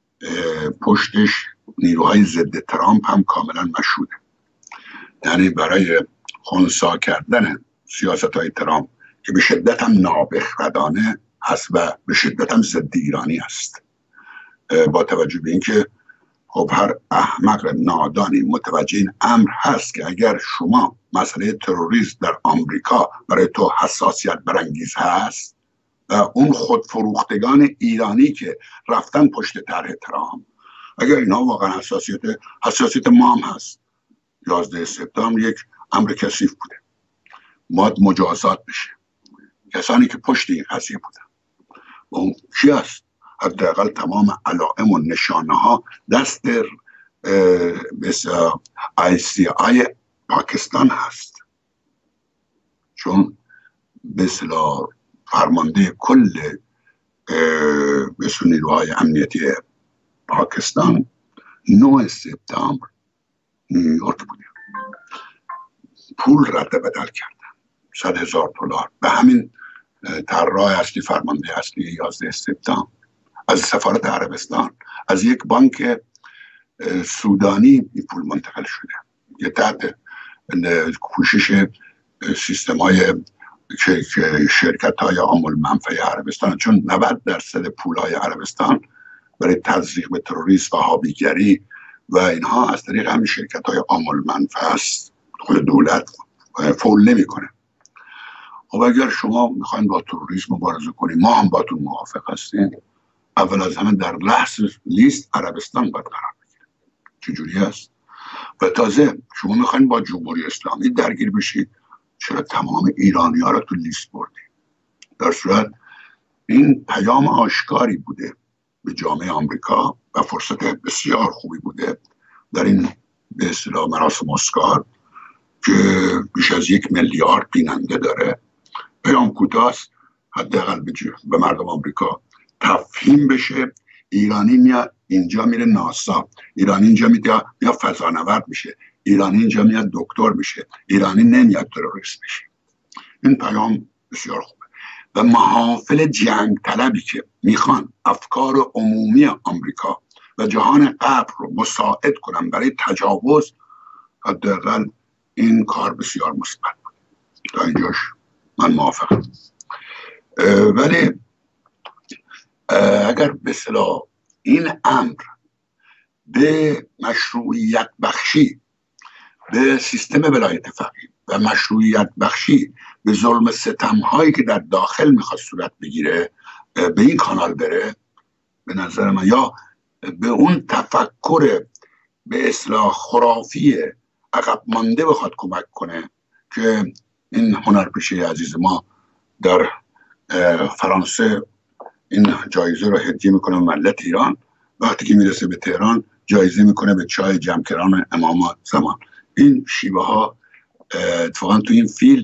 پشتش نیروهای ضد ترامپ هم کاملا مشهوده، یعنی برای خنثی کردن سیاست های ترامپ که به شدت هم نابخردانه هست و به شدت هم ضد ایرانی است. با توجه به اینکه خب هر احمق نادانی متوجه این امر هست که اگر شما مسئله تروریسم در آمریکا برای تو حساسیت برانگیز هست و اون خودفروختگان ایرانی که رفتن پشت طرح ترامپ، اگر اینا واقعا حساسیت حساسیت ما هم هست، یازده سپتامبر یک امر کثیف بوده، باید مجازات بشه. کسانی که پشت این قضیه بودن و اون کی هست؟ حداقل تمام علائم و نشانه ها دست مثل آی سی آی پاکستان هست، چون مثل فرمانده کل مثل نیروهای امنیتی پاکستان نه سپتامبر نیویورک بوده، پول رد بدل کردن صد هزار دلار به همین طراح اصلی، فرمانده اصلی یازده سپتامبر از سفارت عربستان، از یک بانک سودانی این پول منتقل شده که تحت کوشش سیستم های شرکت های عام المنفعه عربستان، چون نود درصد پول های عربستان برای تزریق به تروریسم و هابیگری و اینها از طریق همین شرکت های عام المنفعه است، خود دولت فول نمی کنه. خب اگر شما میخواین با تروریسم مبارزه کنید، ما هم باتون موافق هستیم، اول از همه در لحظ لیست عربستان باید قرار بگیره. چجوری هست؟ و تازه شما میخواین با جمهوری اسلامی درگیر بشید، چرا تمام ایرانی ها را تو لیست بردید؟ در صورت این پیام آشکاری بوده به جامعه آمریکا و فرصت بسیار خوبی بوده در این به اصطلاح مراسم اسکار که بیش از یک میلیارد بیننده داره. پیام کوتاست، حداقل به مردم آمریکا تفهیم بشه ایرانی میاد اینجا میره ناسا، ایرانی اینجا میاد یا فضانورد میشه، ایرانی اینجا میاد دکتر میشه، ایرانی نمیاد تروریست میشه. این پیام بسیار خوبه و محافل جنگ طلبی که میخوان افکار عمومی آمریکا و جهان غرب رو مساعد کنن برای تجاوز، حداقل این کار بسیار مثبت بود. تا اینجاش من موافقم. ولی اگر به اصطلاح این امر به مشروعیت بخشی به سیستم ولایت فقیه و مشروعیت بخشی به ظلم ستم هایی که در داخل میخواد صورت بگیره به این کانال بره، به نظر من یا به اون تفکر به اصطلاح خرافی عقب مانده بخواد کمک کنه که این هنرپیشه عزیز ما در فرانسه این جایزه رو هدیه میکنه به ملت ایران، وقتی که میرسه به تهران جایزه میکنه به چای جمکران امام زمان. این شیوه ها اتفاقا تو این فیلم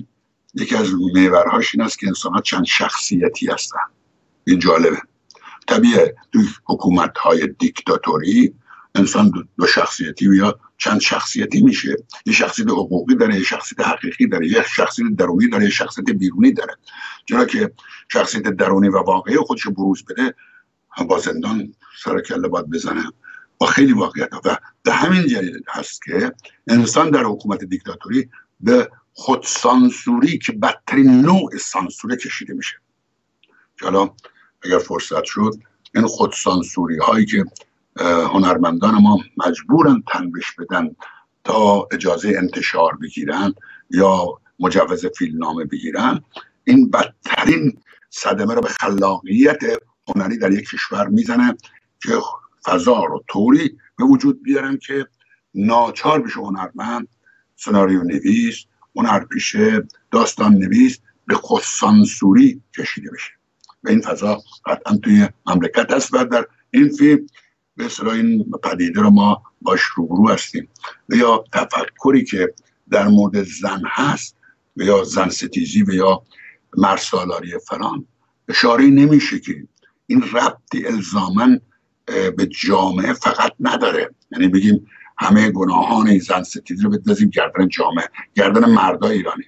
یکی از محورهاش این است که انسان ها چند شخصیتی هستن. این جالبه. طبیعه توی حکومت های دیکتاتوری انسان دو شخصیتی یا چند شخصیتی میشه. یه شخصیت حقوقی داره، یه شخصیت حقیقی داره، یه شخصیت درونی داره، یه شخصیت بیرونی داره. چرا که شخصیت درونی و واقعی خودش بروز بده با زندان سر کله باید بزنه با خیلی واقعیت ها. و به همین جهت هست که انسان در حکومت دیکتاتوری به خودسانسوری که بدترین نوع سانسوره کشیده میشه. حالا اگر فرصت شد این خودسانسوری هایی که هنرمندان ما مجبورن تن بهش بدن تا اجازه انتشار بگیرن یا مجوز فیلمنامه بگیرن، این بدترین صدمه رو به خلاقیت هنری در یک کشور میزنه که فضا رو طوری به وجود بیارن که ناچار بشه هنرمند، سناریو نویس، هنرپیشه، داستان نویس به خودسانسوری کشیده بشه. و این فضا قطعا توی مملکت هست و در این فیلم به اصطلاح این پدیده رو ما باش روبرو هستیم. و یا تفکری که در مورد زن هست و یا زن ستیزی و یا مرسالاری فلان اشاره نمیشه که این ربطی الزاماً به جامعه فقط نداره. یعنی بگیم همه گناهان زن ستیزی رو بندازیم گردن جامعه، گردن مردای ایرانی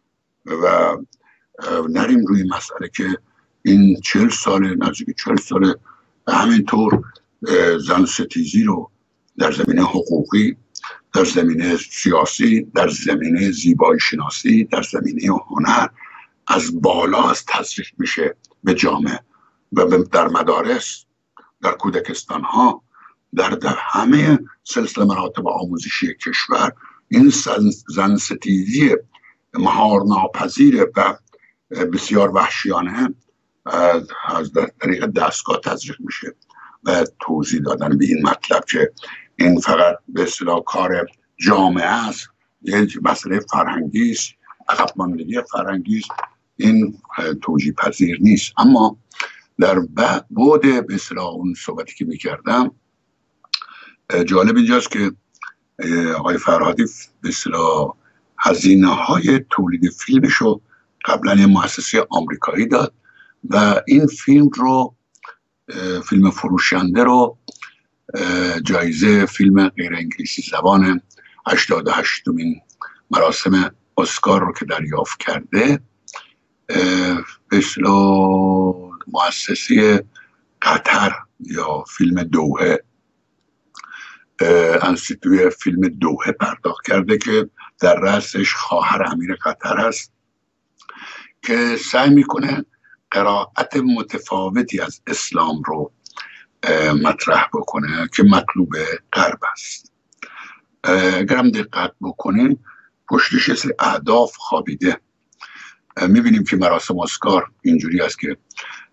و نریم روی مسئله که این چهل سال نزدیک چهل سال همینطور زن ستیزی رو در زمینه حقوقی، در زمینه سیاسی، در زمینه زیبایی شناسی، در زمینه هنر از بالا از تزریق میشه به جامعه و در مدارس، در کودکستان ها، در, در همه سلسله مراتب آموزشی کشور این زن ستیزی مهار ناپذیر و بسیار وحشیانه از طریق دستگاه تزریق میشه و توضیح دادن به این مطلب که این فقط به اصطلاح کار جامعه است، یه مسئله فرهنگی است، عقب ماندگی فرهنگی است، این توجیه پذیر نیست. اما در بعد به اصطلاح اون صحبتی که میکردم جالب اینجاست که آقای فرهادی به اصطلاح هزینه های تولید فیلمشو قبلا یه مؤسسه آمریکایی داد و این فیلم رو فیلم فروشنده رو جایزه فیلم غیر انگلیسی زبان هشتاد و هشتمین مراسم اسکار رو که دریافت کرده به اصطلاح مؤسسه قطر یا فیلم دوحه، انستیتوی فیلم دوحه پرداخت کرده که در رأسش خواهر امیر قطر است که سعی میکنه قرائت متفاوتی از اسلام رو مطرح بکنه که مطلوب غرب است. اگرم دقت بکنین پشتش یه سری اهداف خوابیده. میبینیم که مراسم اسکار اینجوری است که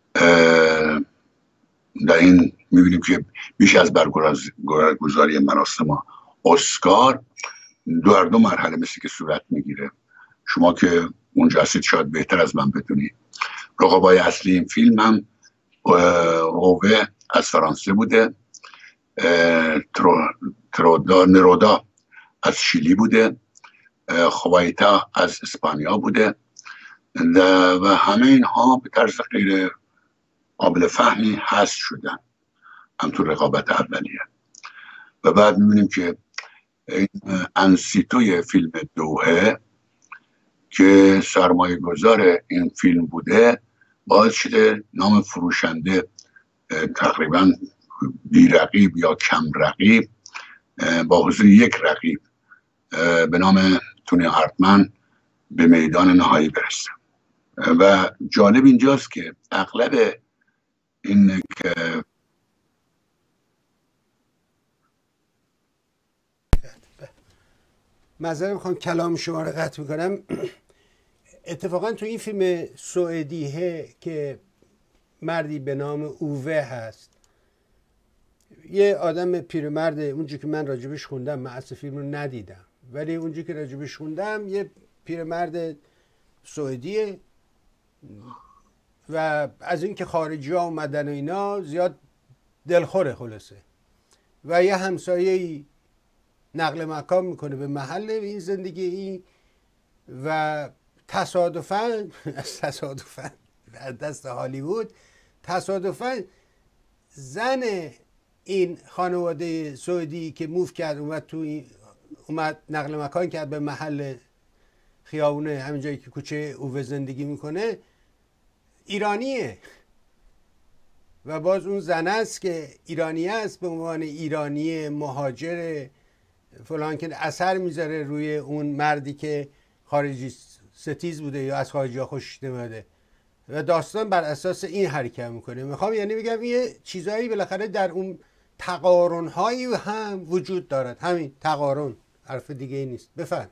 در این میبینیم که بیش از برگزاری مراسم اسکار دو هر دو مرحله مثل که صورت میگیره. شما که اونجا هستید شاید بهتر از من بدونید. رقبای اصلی این فیلم هم اوه از فرانسه بوده، ترودا نرودا از شیلی بوده، خوایتا از اسپانیا بوده و همه اینها به طرز غیر قابل فهمی حذف شدن هم تو رقابت اولیه. و بعد میبینیم که این انسیتوی فیلم دوحه که سرمایه گذار این فیلم بوده باعث شده نام فروشنده تقریبا بی رقیب یا کم رقیب با حضور یک رقیب به نام تونی هارتمن به میدان نهایی برسه. و جالب اینجاست که اغلب این که معذرت میخوام کلام شما رو قطع میکنم. اتفاقا تو این فیلم سوئدیه که مردی به نام اووه هست، یه آدم پیرمرد، اونجا که من راجبش خوندم، من اصل فیلم رو ندیدم ولی اونجا که راجبش خوندم یه پیرمرد سوئدیه و از اینکه خارجی ها اومدن و اینا زیاد دلخوره خلاصه و یه همسایه‌ای نقل مکان میکنه به محل این زندگی این و تصادفاً از تصادفاً از دست هالیوود تصادفاً زن این خانواده سعودی که موو کرد اومد تو این اومد نقل مکان کرد به محل خیابونه همین جایی که کوچه اوه زندگی میکنه ایرانیه و باز اون زن است که ایرانی است به عنوان ایرانی مهاجر فلان که اثر میذاره روی اون مردی که خارجی ستیز بوده یا از خارجی ها خوشش نمیاده و داستان بر اساس این حرکت میکنه. میخوام یعنی بگم یه چیزایی بالاخره در اون تقارن هایی هم وجود دارد. همین تقارن، حرف دیگه ای نیست. بفهم.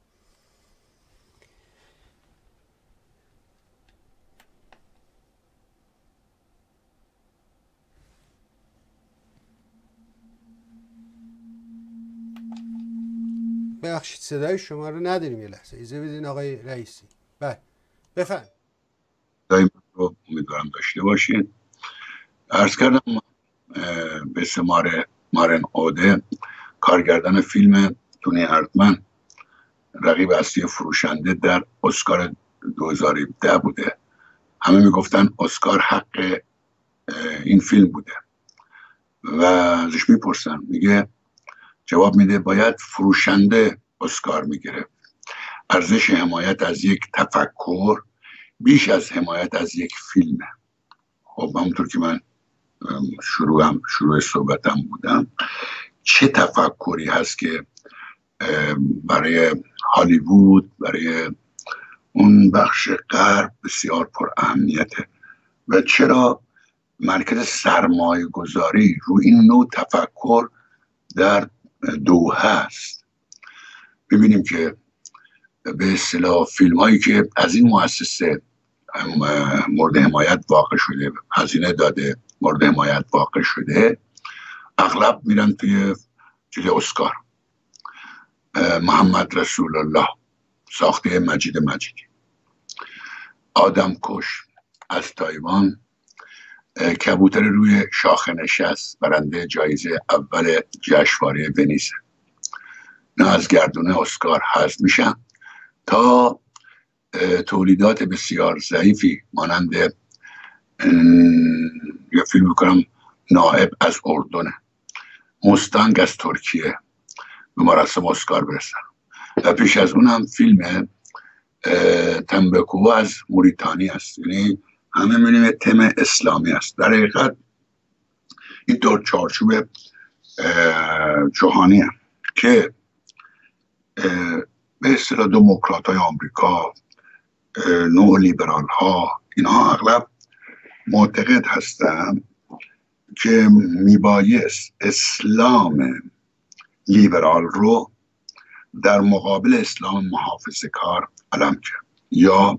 ببخشید صدای شما رو نداریم یه لحظه اجازه بدین آقای رئیسی. بله بفهم. صدای من رو امیدوارم داشته باشین. عرض کردم به اسم مارن اوده کارگردان فیلم تونی ارتمن رقیب اصلی فروشنده در اسکار دو هزار و هفده بوده. همه میگفتن اسکار حق این فیلم بوده و ازش میپرسن، میگه جواب میده باید فروشنده اسکار میگرفت. ارزش حمایت از یک تفکر بیش از حمایت از یک فیلمه. خب همونطور که من شروعم شروع صحبتم بودم، چه تفکری هست که برای هالیوود، برای اون بخش غرب بسیار پر اهمیته و چرا مرکز سرمایه گذاری روی این نوع تفکر در دوحه است. ببینیم که به اصطلاح فیلم هایی که از این مؤسسه مورد حمایت واقع شده، هزینه داده مورد حمایت واقع شده، اغلب میرن توی جلوی اسکار. محمد رسول الله ساخته مجید مجیدی، آدم کش از تایوان، کبوتر روی شاخه نشست برنده جایزه اول جشنواره ونیز، نه از گردونه اسکار حذف میشن تا تولیدات بسیار ضعیفی مانند یه فیلم میکنم نائب از اردن، مستنگ از ترکیه به مراسم اسکار برسن و پیش از اون هم فیلم تنبکو از موریتانی است. یعنی همه می‌بینیم تم اسلامی است. در حقیقت این دور چارچوب جهانی هم که به اصطلاح دموکرات های آمریکا، نو لیبرال ها، اینها اغلب معتقد هستند که میبایست اسلام لیبرال رو در مقابل اسلام محافظه کار علم کرد یا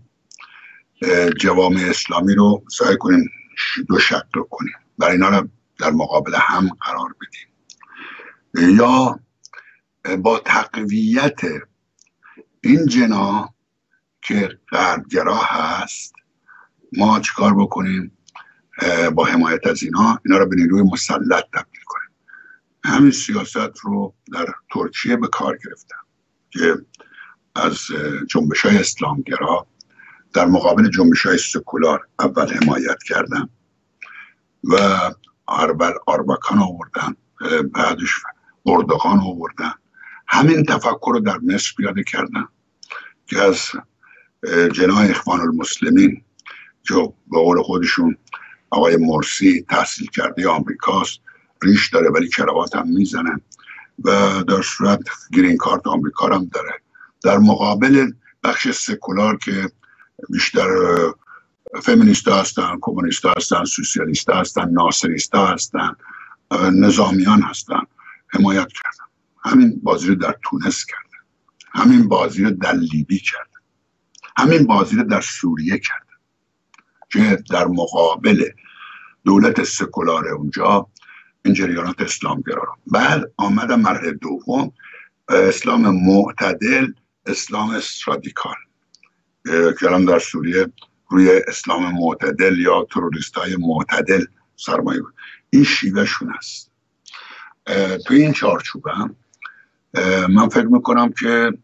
جوامع اسلامی رو سعی کنیم دو شکل کنیم، برای اینا رو در مقابل هم قرار بدیم، یا با تقویت این جناح که غربگرا هست ما چیکار بکنیم؟ با حمایت از اینا اینا رو به نیروی مسلط تبدیل کنیم. همین سیاست رو در ترکیه به کار گرفتن که از جنبش‌های اسلامگرا در مقابل جنبش‌های سکولار اول حمایت کردن و اربل آربکان آوردن، بعدش اردوغان آوردن. همین تفکر رو در مصر پیاده کردن که از جناح اخوان المسلمین که به قول خودشون آقای مرسی تحصیل کرده آمریکاست، ریش داره ولی کراوات هم میزنن و در صورت گرین کارت آمریکا هم داره، در مقابل بخش سکولار که بیشتر فمینیست هستن، کمونیست هستن، سوسیالیست هستن، ناصریست هستن، نظامیان هستن، حمایت کردن. همین بازی رو در تونس کردن، همین بازی رو در لیبی کردن، همین بازی رو در سوریه کردن که در مقابل دولت سکولار اونجا این جریانات اسلامگرا رو. بعد آمدن مرحله دوم، اسلام معتدل، اسلام رادیکال که الان در سوریه روی اسلام معتدل یا تروریست های معتدل سرمایه بود. این شیوه شون است. توی این چارچوبه من فکر میکنم که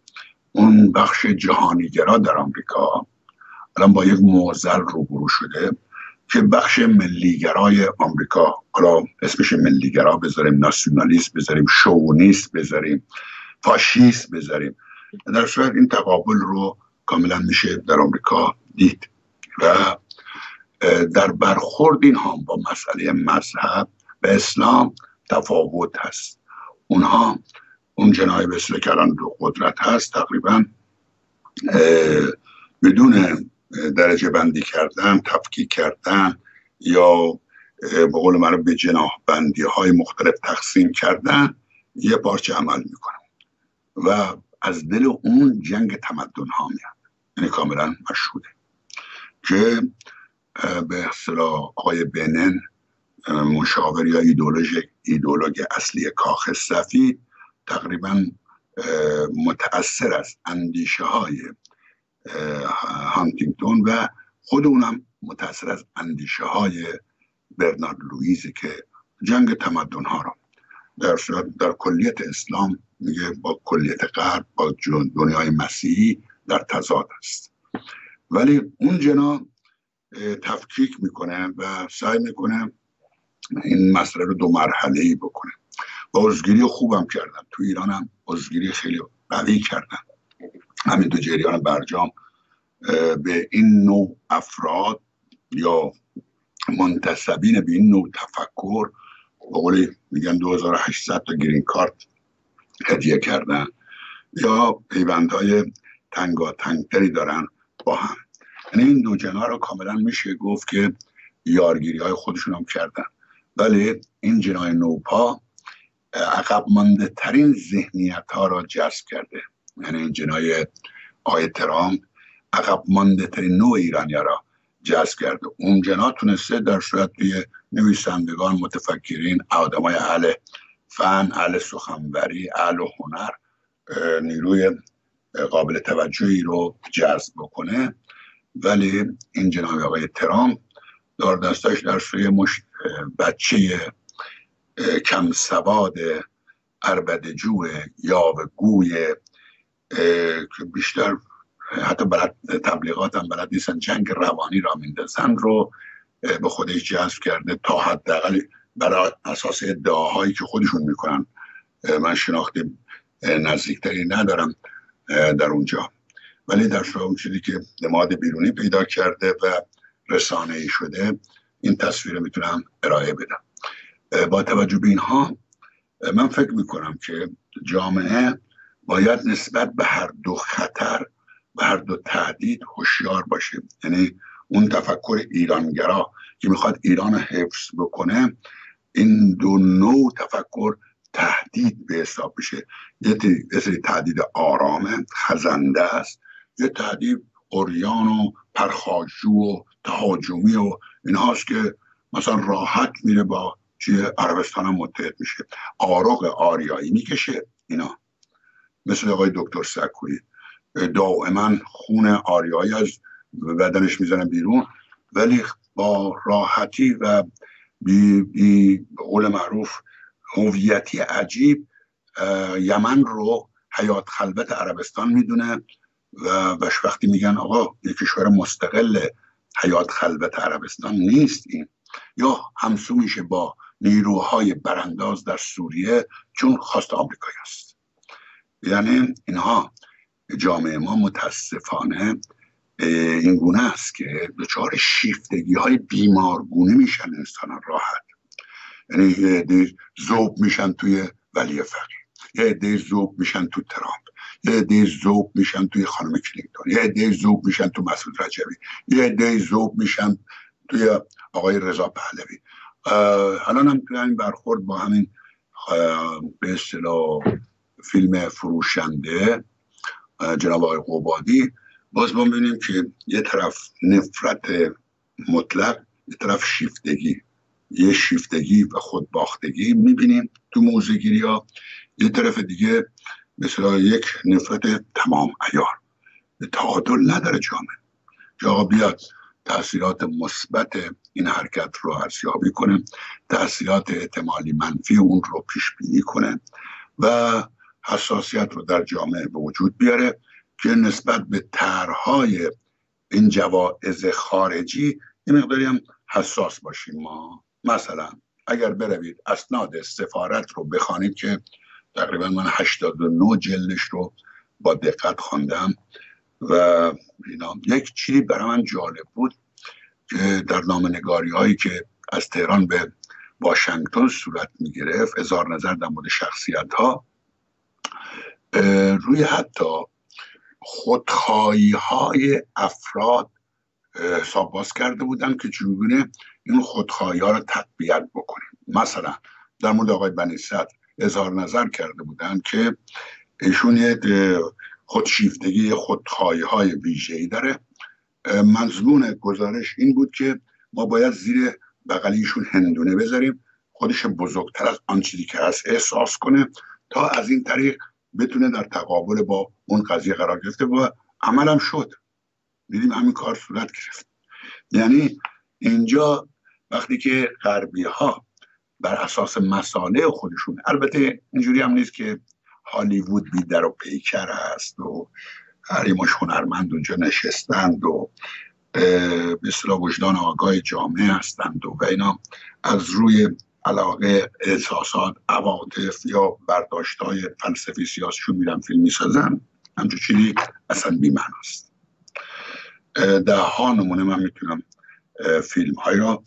اون بخش جهانیگرا در آمریکا الان با یک معضل روبرو شده که بخش ملیگرای آمریکا، حالا اسمش ملیگرا بذاریم، ناسیونالیست بذاریم، شوونیست بذاریم، فاشیست بذاریم، در صورت این تقابل رو کاملا میشه در آمریکا دید و در برخورد اینها با مسئله مذهب و اسلام تفاوت هست. اونها اون جناح به اصطلاح که الان رو قدرت هست تقریبا بدون درجه بندی کردن، تفکیک کردن یا به قول معروف به جناح بندی های مختلف تقسیم کردن یه پارچه عمل میکنن و از دل اون جنگ تمدن ها میاد. یعنی کاملا مشهوده که به اصطلاح آقای بنن مشاور یا ایدئولوژ ایدئولوژ اصلی کاخ سفید تقریبا متأثر از اندیشه های هانتینگتون و خود اونم متأثر از اندیشه های برنارد لوئیزه که جنگ تمدن ها رو در در کلیت اسلام میگه با کلیت غرب، با دنیای مسیحی در تضاد است، ولی اون جنا تفکیک میکنه و سعی میکنه این مسئله رو دو مرحله‌ای بکنه. با عضوگیری خوبم کردن، تو ایران هم عضوگیری خیلی قوی کردن. همین دو جریان برجام به این نوع افراد یا منتسبین به این نوع تفکر به قول میگن دو هزار و هشتصد تا گرین کارت هدیه کردن یا پیوندهای تنگاتنگتری دارن با هم. یعنی این دو جناح رو کاملا میشه گفت که یارگیری های خودشون هم کردن، ولی این جناح نوپا عقب مانده ترین ذهنیت ها را جذب کرده. یعنی این جناح آقای ترامپ عقب مانده ترین نوع ایرانی را جذب کرده. اون جناح تونسته در صورت توی نویسندگان، متفکرین، آدمای اهل فن، اهل سخنوری، اهل هنر نیروی قابل توجهی رو جذب بکنه، ولی این جناب آقای ترامپ دار دستاش در سوی مش... بچه کم سواد عربدجو یاوه‌گوی که بیشتر حتی بلد تبلیغات هم بلد نیستن، جنگ روانی را میندازن رو به خودش جذب کرده تا حداقل برای اساس ادعاهایی که خودشون میکنن. من شناخت نزدیکتری ندارم در اونجا، ولی در اون چیزی که نماد بیرونی پیدا کرده و رسانه‌ای شده این تصویر میتونم ارائه بدم. با توجه به اینها من فکر میکنم که جامعه باید نسبت به هر دو خطر و هر دو تهدید هوشیار باشه. یعنی اون تفکر ایرانگرا که میخواد ایران حفظ بکنه، این دو نوع تفکر تهدید به حساب بشه. یه سری تهدید آرامه، خزنده است، یه تهدید عریان و پرخاشجو و تهاجمی و اینهاست که مثلا راحت میره با چیه عربستان هم متحد میشه، آرق آریایی میکشه. اینا مثل آقای دکتر سکویی دائما خون آریایی از بدنش میزنه بیرون، ولی با راحتی و بی, بی به قول معروف هویتی عجیب یمن رو حیات خلوت عربستان میدونه و وقتی میگن آقا یک کشور مستقل حیات خلوت عربستان نیست این، یا همسو میشه با نیروهای برانداز در سوریه چون خواست آمریکایی است. یعنی اینها جامعه ما متاسفانه این گونه است که دچار شیفتگی های بیمارگونه میشن انسان راحت. یعنی یه عده ذوب میشن توی ولی فقیه، یه عده ذوب میشن تو ترامپ، یه عده ذوب میشن توی خانم کلینتون، یه عده ذوب میشن تو مسعود رجبی، یه عده ذوب میشن توی آقای رضا پهلوی. الان هم توی این برخورد با همین به اصطلاح فیلم فروشنده جناب آقای قبادی باز ما ببینیم که یه طرف نفرت مطلق، یه طرف شیفتگی، یه شیفتگی و خودباختگی میبینیم تو موضوعگیری ها، یه طرف دیگه مثلا یک نفرت تمام عیار. تعادل نداره جامعه. جا بیاد تأثیرات مثبت این حرکت رو ارزیابی کنه، تأثیرات احتمالی منفی اون رو پیش بینی کنه و حساسیت رو در جامعه به وجود بیاره که نسبت به طرحهای این جوایز خارجی این مقداری هم حساس باشیم. ما مثلا اگر بروید اسناد سفارت رو بخوانید که تقریبا من هشتاد و نه جلدش رو با دقت خواندم و اینا، یک چیزی برای من جالب بود که در نامه‌نگاری هایی که از تهران به واشنگتن صورت می گرفت، اظهار نظر در مورد شخصیت ها، روی حتی خودخواهی های افراد حساب باز کرده بودن که چگونه این خودخواهی ها رو تقویت بکنیم. مثلا در مورد آقای بنی صدر اظهار نظر کرده بودن که ایشون یک خودشیفتگی خودخواهی های ویژه‌ای داره. مضمون گزارش این بود که ما باید زیر بغلیشون هندونه بذاریم، خودش بزرگتر از آن چیزی که هست احساس کنه تا از این طریق بتونه در تقابل با اون قضیه قرار گرفته و عملم شد. دیدیم همین کار صورت گرفت. یعنی اینجا وقتی که غربی ها بر اساس مسائل خودشون، البته اینجوری هم نیست که هالیوود بی در و پیکر هست و حریمش هنرمند اونجا نشستند و به اصطلاح وجدان آگاه جامعه هستند و اینا از روی علاقه، احساسات، عواطف یا برداشت‌های فلسفی سیاسیشون میرن فیلم میسازن، همچون چیزی اصلا بی‌معناست. ده ها نمونه من میتونم فیلم های را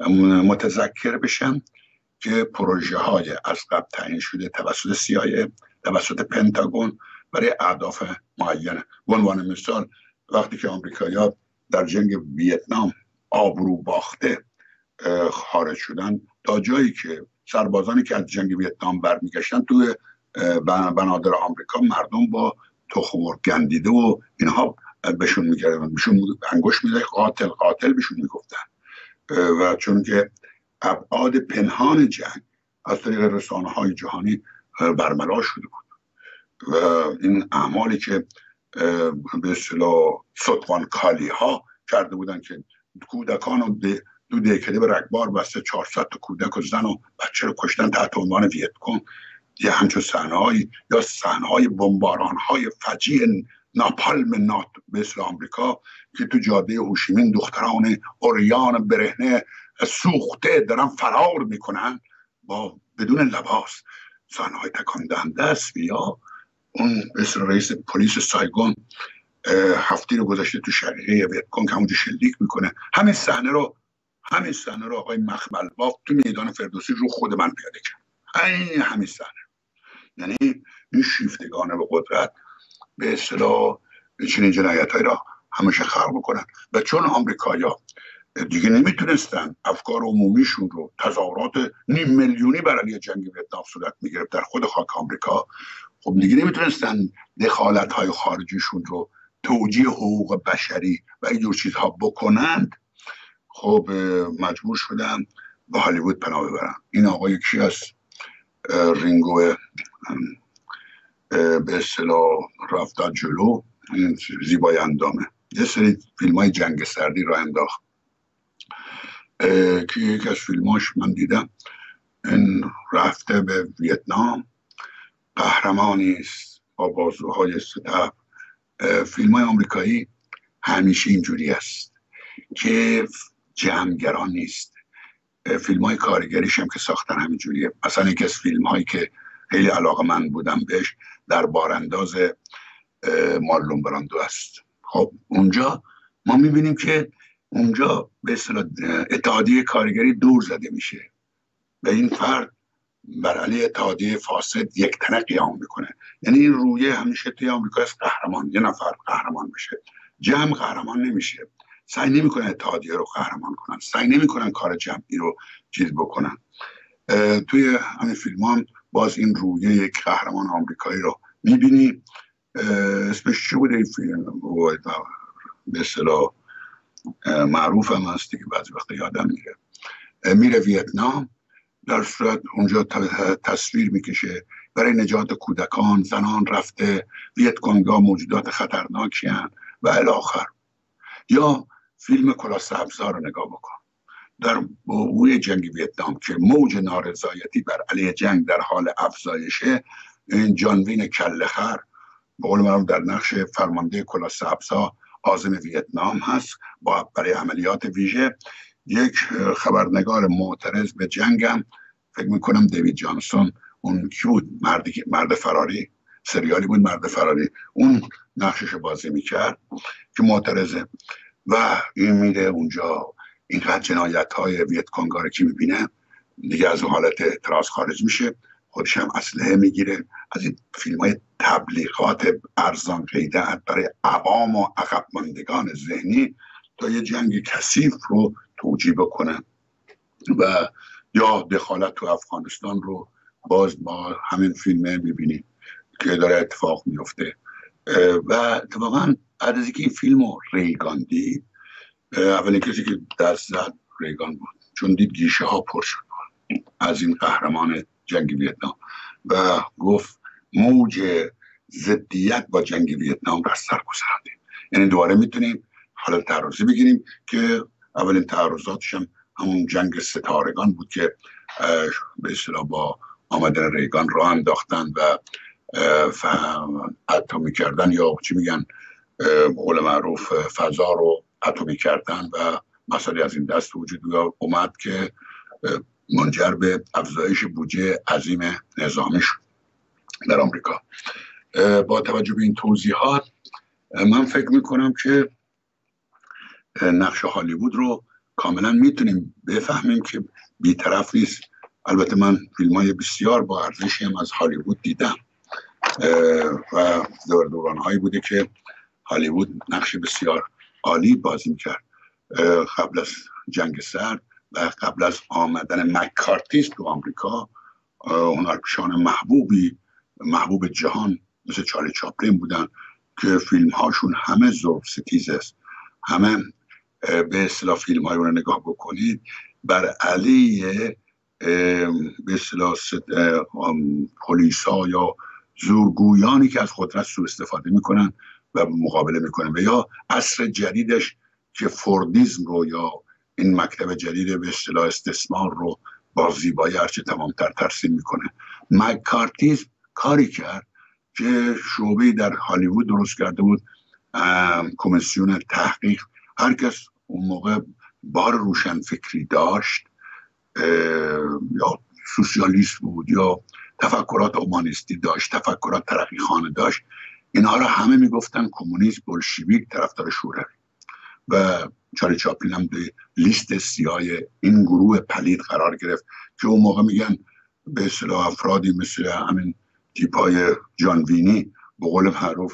متذکر بشم که پروژه های از قبل تعیین شده توسط سی آی ای، توسط پنتاگون برای اهداف معینه. به عنوان مثال وقتی که آمریکایی‌ها در جنگ ویتنام آبرو باخته خارج شدن، تا جایی که سربازانی که از جنگ ویتنام برمیگشتن توی بنادر آمریکا مردم با تخم مرغ گندیده و اینها بهشون میگردن، بهشون انگشت میزنن، قاتل قاتل بهشون میگفتن. و چون که ابعاد پنهان جنگ از طریق رسانه های جهانی برملا شده بود و این اعمالی که به اصطلاح ستوان کالی ها کرده بودن که کودکان رو دو دهکده به رگبار بسته، چهارصد تا کودک و زن و بچه رو کشتن تحت عنوان ویتکن. یه همچون صحنه‌هایی یا صحنه‌های بمباران‌های فجیع ناپالم نات به اسم آمریکا که تو جاده هوشیمین دختران اوریان برهنه سوخته دارن فرار میکنن با بدون لباس، صحنه‌های تکان دهنده است. یا اون اسم رئیس پلیس سایگون هفته رو گذاشته تو شقیقه ویتکن که همونجا شلیک میکنه. همین صحنه رو همین صحنه رو آقای مخمل باف تو میدان فردوسی رو خود من پیاده کرد. همین همین صحنه. یعنی این شیفتگان به قدرت به اصطلاح چنین جنایت‌هایی را همیشه خلق بکنن و چون آمریکایی‌ها دیگه نمیتونستن افکار عمومیشون رو، تظاهرات نیم میلیونی بر علیه جنگ ویتنام صورت میگرفت در خود خاک آمریکا، خب دیگه نمیتونستن دخالت‌های خارجیشون رو، توجیه حقوق بشری و این جور چیزها بکنند. خب مجبور شدن به هالیوود پناه ببرن. این آقا یکی از رینگو به اصطلاح رفتن جلو، زیبای اندامه، یه سری فیلم های جنگ سردی را انداخت که یکی از فیلماش من دیدم، این رفته به ویتنام، قهرمانی است با بازوهای ستبر. فیلم های آمریکایی همیشه اینجوری است که جمعگران نیست. فیلم های کارگریش هم که ساختن همینجوریه. مثلا یکی از فیلم هایی که خیلی علاقه من بودم بهش در بارانداز مارلون براندو است. خب اونجا ما میبینیم که اونجا به اصطلاح اتحادیه کارگری دور زده میشه و این فرد بر علیه اتحادیه فاسد یک تنه قیام میکنه. یعنی این رویه همیشه توی آمریکا است، قهرمان یه نفر قهرمان بشه، جمع قهرمان نمیشه. سعی نمیکنن اتحادیه رو قهرمان کنن، سعی نمیکنن کار جمعی رو چیز بکنن. توی همین فیلم هم باز این رویه یک قهرمان آمریکایی رو میبینی. اسمش چی بوده این فیلم؟ به اصطلاح معروف هم هست که بعضی وقتا یادم میره. میره ویتنام، در صورت اونجا تصویر میکشه برای نجات کودکان، زنان رفته، ویتکونگا موجودات خطرناکی هن و الاخر. یا فیلم کلاه سبزها رو نگاه بکن. در بوی جنگ ویتنام که موج نارضایتی بر علیه جنگ در حال افزایشه، این جان وین کله خر به قول من در نقش فرمانده کلاه سبزها عازم ویتنام هست با برای عملیات ویژه. یک خبرنگار معترض به جنگم، فکر میکنم دیوید جانسون، اون کی بود، مردی مرد فراری، سریالی بود مرد فراری، اون نقشش بازی میکرد که معترضه و این میره اونجا اینقدر جنایت های ویت کانگاره که میبینه دیگه از اون حالت اعتراض خارج میشه، خودش هم اسلحه میگیره. از این فیلم های تبلیغات ارزان قیمت برای عوام و عقب ماندگان ذهنی تا یه جنگ کثیف رو توجیه بکنه و یا دخالت تو افغانستان رو باز با همین فیلم میبینیم که داره اتفاق میفته. و اتفاقا بعد از اینکه این فیلم رو ریگان دید، اولین کسی که دست زد ریگان بود، چون دید گیشه ها پر شد از این قهرمان جنگ ویتنام و گفت موج ضدیت با جنگ ویتنام را سر گذراندیم. یعنی دوباره میتونیم حالا تعرضی بگیریم که اولین تعرضاتش هم همون جنگ ستارگان بود که به اصطلاح با آمدن ریگان راه انداختن و اتمی کردن یا چی میگن قول معروف فضا رو اتمی کردن و مسئله از این دست وجود اومد که منجر به افزایش بودجه عظیم نظامی شد در آمریکا. با توجه به این توضیحات من فکر میکنم که نقش هالیوود رو کاملا میتونیم بفهمیم که بی‌طرف نیست. البته من فیلم های بسیار با ارزشی هم از هالیوود دیدم و دور دوران هایی بوده که هالیوود نقش بسیار عالی بازی میکرد. قبل از جنگ سرد و قبل از آمدن مکارتیست تو آمریکا، هنرپیشان محبوبی محبوب جهان مثل چارلی چاپلین بودن که فیلم هاشون همه ظلم ستیز است. همه به اصطلاح فیلم های رو نگاه بکنید بر علیه به اصطلاح پلیسا یا زورگویانی که از قدرت سوء استفاده میکنن و مقابله میکنن، و یا عصر جدیدش که فوردیسم رو یا این مکتب جدید به اصطلاح استثمار رو با زیبایی هرچه تمامتر ترسیم میکنه. مکارتیزم کاری کرد که شعبه در هالیوود درست کرده بود، کمیسیون تحقیق. هر کس اون موقع بار روشن فکری داشت یا سوسیالیست بود یا تفکرات اومانیستی داشت، تفکرات ترقی خانه داشت، اینها را همه میگفتن کمونیست، بولشویک، طرفدار شوروی. و چارلی چاپلین هم به لیست سیاه این گروه پلید قرار گرفت که اون موقع میگن به اصطلاح افرادی مثل همین تیپای جان وینی به قول معروف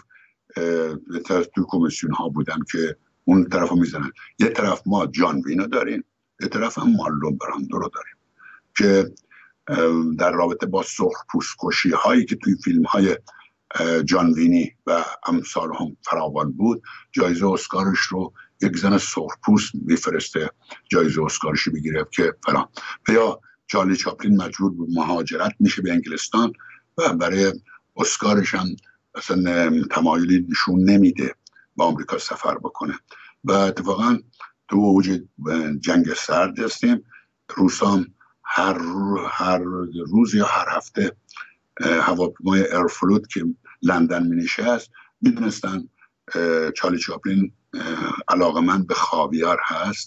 تو کمیسیون ها بودن که اون طرف رو میزنن. یه طرف ما جان وینو داریم، یه طرف هم مارلون براندو رو داریم که در رابطه با سرخپوست کشی هایی که توی فیلم های جان وینی و امثال هم فراوان بود، جایزه اسکارش رو یک زن سرخپوست میفرسته جایزه اسکارش بگیره که فلان. و یا چارلی چاپلین مجبور به مهاجرت میشه به انگلستان و برای اسکارش هم اصلا تمایلی نشون نمیده با آمریکا سفر بکنه. و اتفاقا تو اوج جنگ سرد هستیم، روسام هر هر روز یا هر هفته هواپیمای ایرفلوت که لندن می نشست میدونستن چارلی چاپلین علاقمند به خاویار هست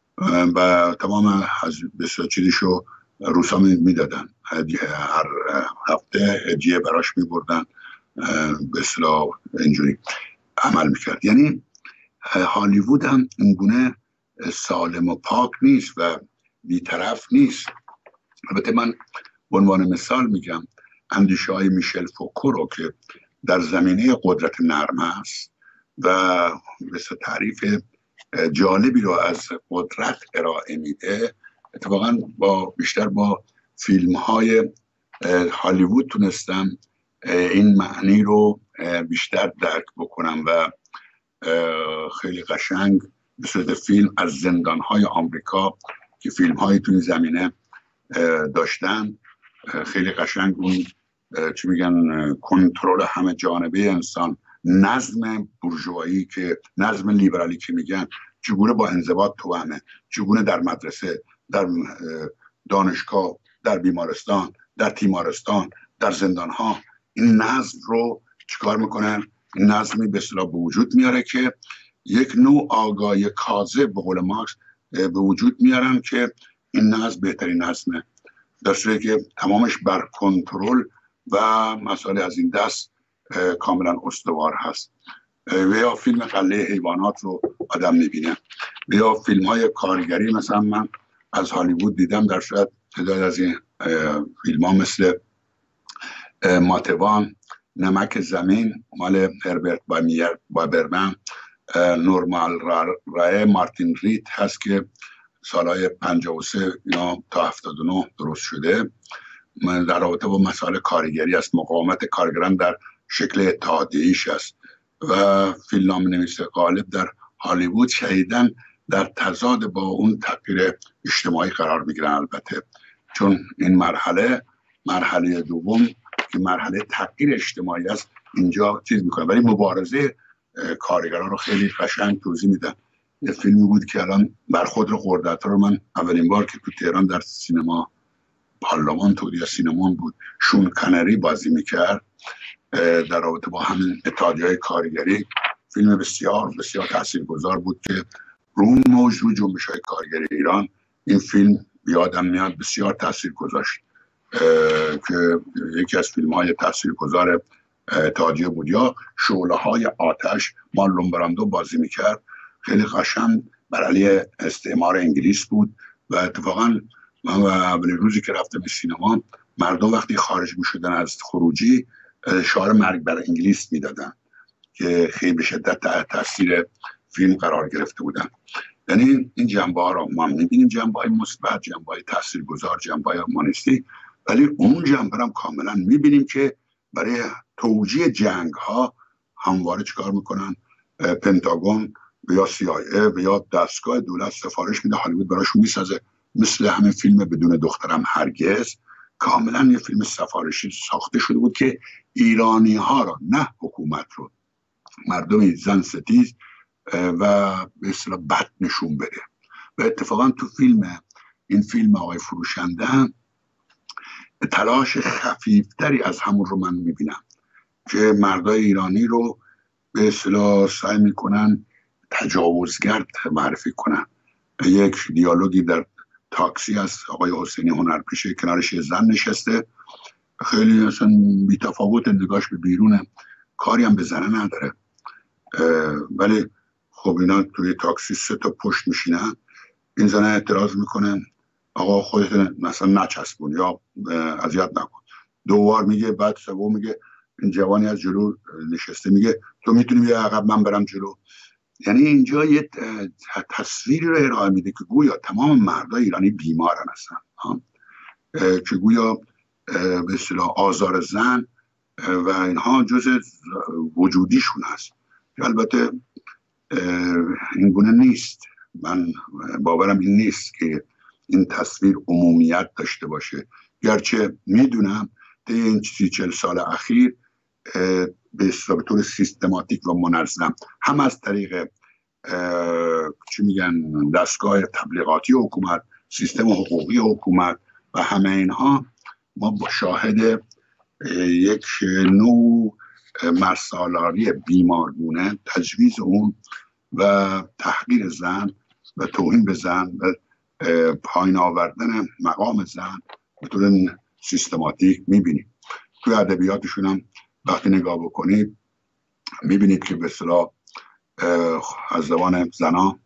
و تمام بسیار چیزشو روسا میدادن، هر هفته هدیه براش می بردن، به اصطلاح اینجوری عمل میکرد. یعنی هالیوود هم اینگونه سالم و پاک نیست و بی‌طرف نیست. البته من به عنوان مثال میگم اندیشه های میشل فوکو رو که در زمینه قدرت نرم است و مثل تعریف جالبی رو از قدرت ارائه میده، اتفاقا با بیشتر با فیلم های هالیوود تونستم این معنی رو بیشتر درک بکنم و خیلی قشنگ به صورت فیلم از زندان های آمریکا که فیلم های تو این زمینه داشتن، خیلی قشنگ اون چی میگن کنترل همه جانبه انسان، نظم بورژوایی که نظم لیبرالی که میگن چگونه با انضباط توامه، چگونه در مدرسه، در دانشگاه، در بیمارستان، در تیمارستان، در زندان ها این نظم رو چیکار میکنن نظمی به اصطلاح به وجود میاره که یک نوع آگاهی کاذب به قول مارکس به وجود میارن که این نظم بهترین نظمه، در صورتی که تمامش بر کنترل و مسائل از این دست کاملا استوار هست. و یا فیلم قلعه حیوانات رو آدم میبینه، و یا فیلم های کارگری مثلا من از هالیوود دیدم، در صورت تعداد از این فیلم ها مثل ماتوان، نمک زمین مال هربرت بابرمن، نورمال رای مارتین ریت هست که سالهای پنجاه و سه یا تا هفتاد و نه درست شده، در رابطه با مسائل کارگری است، مقاومت کارگران در شکل اتحادیه‌ایش است. و فیلمنامه نویس غالب در هالیوود شدیداً در تضاد با اون تغییر اجتماعی قرار میگیرن، البته چون این مرحله مرحله دوم که مرحله تغییر اجتماعی است اینجا چیز میکنه، ولی مبارزه کارگران رو خیلی قشنگ توضیح میدن. یه فیلمی بود که الان برخود رو قردت رو من اولین بار که تو تهران در سینما پارلمان تو یا سینمان بود شون کنری بازی میکرد در رابطه با همین اتحادیه‌های کارگری، فیلم بسیار بسیار تاثیرگذار بود که رو موج رو جنبش‌های کارگری ایران این فیلم یادم میاد بسیار تاثیر گذاشت که یکی از فیلم‌های تاثیرگذار اتحادیه بود. یا شعله‌های آتش مارلون براندو بازی میکرد، خیلی قشنگ بر علیه استعمار انگلیس بود و اتفاقا من و اولین روزی که رفتم به سینما مردم وقتی خارج میشدن از خروجی شعار مرگ بر انگلیس میدادن که خیلی به شدت تحت تاثیر فیلم قرار گرفته بودن. یعنی این جنبه ها رو ما میبینیم، جنبه های مثبت، جنبه های تاثیرگذار، جنبه های هومانیستی، ولی اون جنبه هم کاملا میبینیم که برای توجیه جنگ ها همواره چیکار میکنن؟ پنتاگون و یا سی آی ای و یا دستگاه دولت سفارش میده هالیوود براشون میسازه، مثل همین فیلم بدون دخترم هرگز، کاملا یه فیلم سفارشی ساخته شده بود که ایرانی ها رو، نه حکومت رو، مردم زن ستیز و به اصطلاح بد نشون بده. و اتفاقا تو فیلم این فیلم آقای فروشنده تلاش خفیفتری از همون رو من میبینم که مردای ایرانی رو به اصطلاح سعی میکنن تجاوزگر معرفی کنن. یک دیالوگی در تاکسی از آقای حسینی هنرپیشه، کنارش یه زن نشسته، خیلی اصلا بی‌تفاوت نگاهش به بیرونه، کاری هم به زنه نداره، ولی خب اینا توی تاکسی سه تا پشت میشینن، این زنه اعتراض میکنه آقا خودت مثلا نچسبون یا اذیت نکن، دوبار میگه، بعد سوم میگه، این جوانی از جلو نشسته میگه تو میتونی بیا عقب من برم جلو. یعنی اینجا یه تصویری رو ارائه میده که گویا تمام مردای ایرانی بیمارن هستن، که گویا به اصطلاح آزار زن و اینها جز وجودیشون هست. البته این گونه نیست، من باورم این نیست که این تصویر عمومیت داشته باشه، گرچه میدونم طی این سی چل سال اخیر به طور سیستماتیک و منظم هم از طریق چی میگن دستگاه تبلیغاتی حکومت، سیستم حقوقی حکومت و همه اینها ما با شاهد یک نوع مرسالاری بیمارگونه، تجویز اون و تحقیر زن و توهین به زن و پایین آوردن مقام زن به طور سیستماتیک میبینیم. توی ادبیاتشون هم وقتی نگاه بکنید میبینید که به اصطلاح از زبان زنا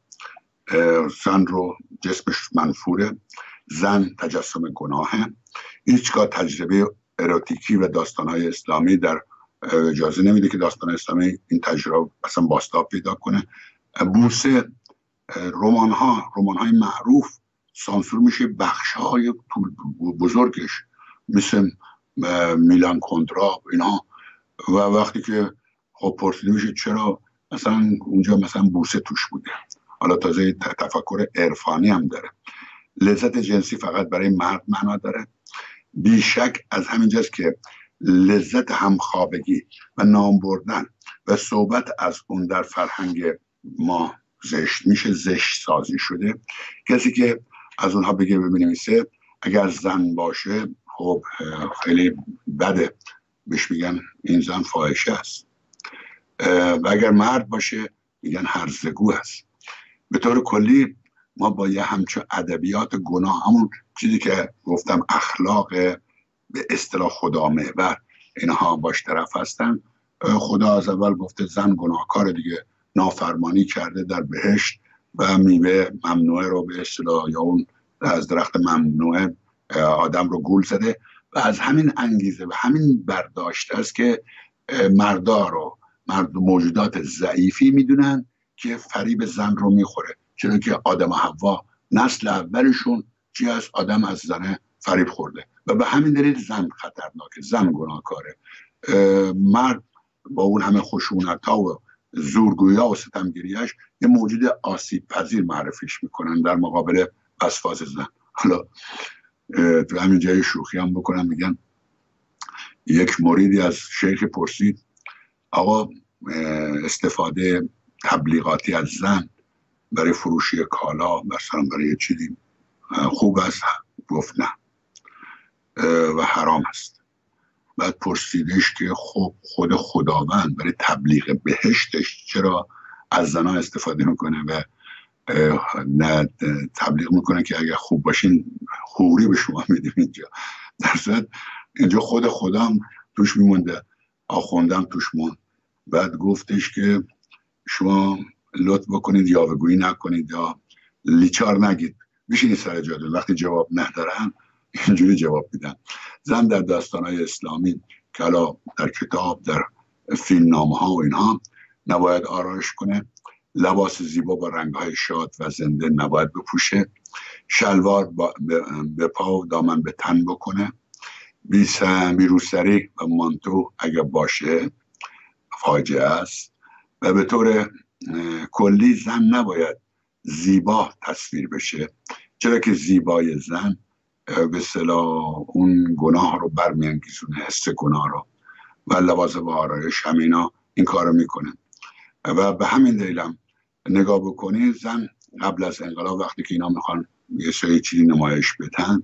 زن رو جسمش منفوره، زن تجسم گناهه، هیچگاه تجربه اروتیکی و داستانهای اسلامی در اجازه نمیده که داستان اسلامی این تجربه اصلا بازتاب پیدا کنه. بوسه، رمان ها رمان های معروف سانسور میشه، بخش های بزرگش مثل میلان کندرا اینها، و وقتی که خب پرسیده میشه چرا مثلا اونجا مثلا بوسه توش بوده، حالا تازه تفکر عرفانی هم داره. لذت جنسی فقط برای مرد معنا داره. بیشک از همینجاست که لذت همخوابگی و نام بردن و صحبت از اون در فرهنگ ما زشت میشه، زشت سازی شده. کسی که از اونها بگه بنویسه اگر زن باشه خب خیلی بده، بهش میگن این زن فاحشه است. و اگر مرد باشه میگن هرزگو هست. به طور کلی ما با یه همچون ادبیات گناه، همون چیزی که گفتم اخلاق به اصطلاح خدا محور اینها باش طرف هستن. خدا از اول گفته زن گناهکار دیگه، نافرمانی کرده در بهشت و میوه ممنوعه رو به اصطلاح یا اون از درخت ممنوعه آدم رو گول زده و از همین انگیزه و همین برداشت است که مردا رو مرد موجودات ضعیفی میدونن که فریب زن رو میخوره، چون که آدم و حوا نسل اولشون چی از آدم از زن فریب خورده و به همین دلیل زن خطرناکه، زن گناهکاره. مرد با اون همه خشونت ها و زورگویی ها و ستمگیریش یه موجود آسیب پذیر معرفیش میکنن در مقابل وسواس زن. حالا تو همین جای شوخی هم بکنم، میگن یک مریدی از شیخ پرسید آقا استفاده تبلیغاتی از زن برای فروشی کالا مثلا برای چیزی خوب است؟ گفت نه و حرام است. بعد پرسیدش که خب خود خداوند برای تبلیغ بهشتش چرا از زنها استفاده میکنه و نه تبلیغ میکنه که اگر خوب باشین حوری به شما میدیم اینجا؟ در صورت اینجا خود خدام توش میمونده، آخوندم توش موند. بعد گفتش که شما لطف بکنید یاوه‌گویی نکنید یا لیچار نگید، بشینید سر جاتون. وقتی جواب ندارن اینجوری جواب میدن. زن در داستانهای اسلامی که حالا در کتاب در فیلم نامه ها و اینها نباید آرایش کنه، لباس زیبا با رنگهای شاد و زنده نباید بپوشه، شلوار به پا و دامن به تن بکنه، بی روسری و مانتو اگر باشه فاجعه است و به طور کلی زن نباید زیبا تصویر بشه، چرا که زیبای زن به اصطلاح اون گناه رو برمیانگیزونه، حس گناه رو، و لوازم و آرایش همینا این کار رو میکنه. و به همین دلیلم نگاه بکنید زن قبل از انقلاب وقتی که اینا میخوان یه سری چیزی نمایش بدن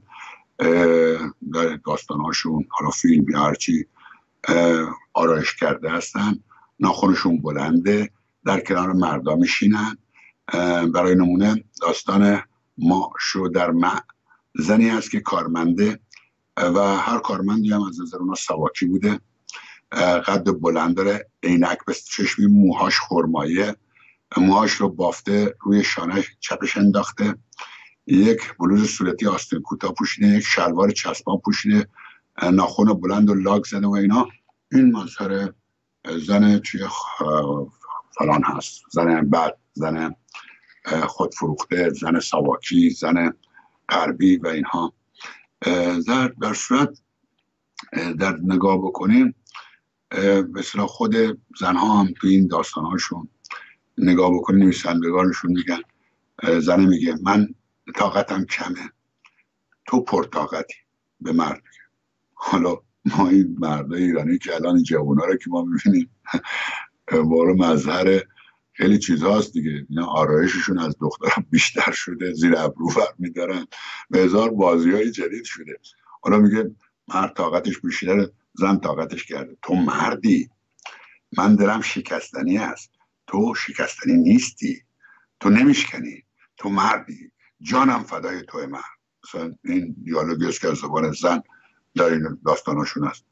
در داستانهاشون، حالا فیلم یا هرچی، آرایش کرده هستن، ناخنشون بلنده، در کنار مردا میشینن. برای نمونه داستان ما شو در مع، زنی هست که کارمنده و هر کارمندی هم از نظر اونا سواکی بوده، قد بلند داره، عینک به چشمی، موهاش خرمایه، موهاش رو بافته روی شانه چپش انداخته، یک بلوز صورتی آستین کوتاه پوشیده، یک شلوار چسبان پوشیده، ناخن بلند و لاک زده و اینا. این مظهر زن چی فلان هست، زن بد، زن خودفروخته، زن ساواکی، زن غربی و اینها. در در صورت در نگاه بکنیم مثلا خود زنها هم تو این داستانهاشون نگاه بکنیم، نویسندگانشون میگن، زن میگه من طاقتم کمه، تو پرطاقتی، به مرد میگه. حالا ما این مردای ایرانی که الان این جوونا رو که ما میبینیم بارو مظهر خیلی چیزهاست دیگه، اینا آرایششون از دخترم بیشتر شده، زیر ابرو بر میدارن، به هزار بازی های جدید شده. حالا میگه مرد طاقتش بیشتره، زن طاقتش کرده. تو مردی، من دلم شکستنی است، تو شکستنی نیستی، تو نمیشکنی، تو مردی، جانم فدای توی مرد. مثلا این دیالوگی است که از زبان زن در این داستاناشون هست.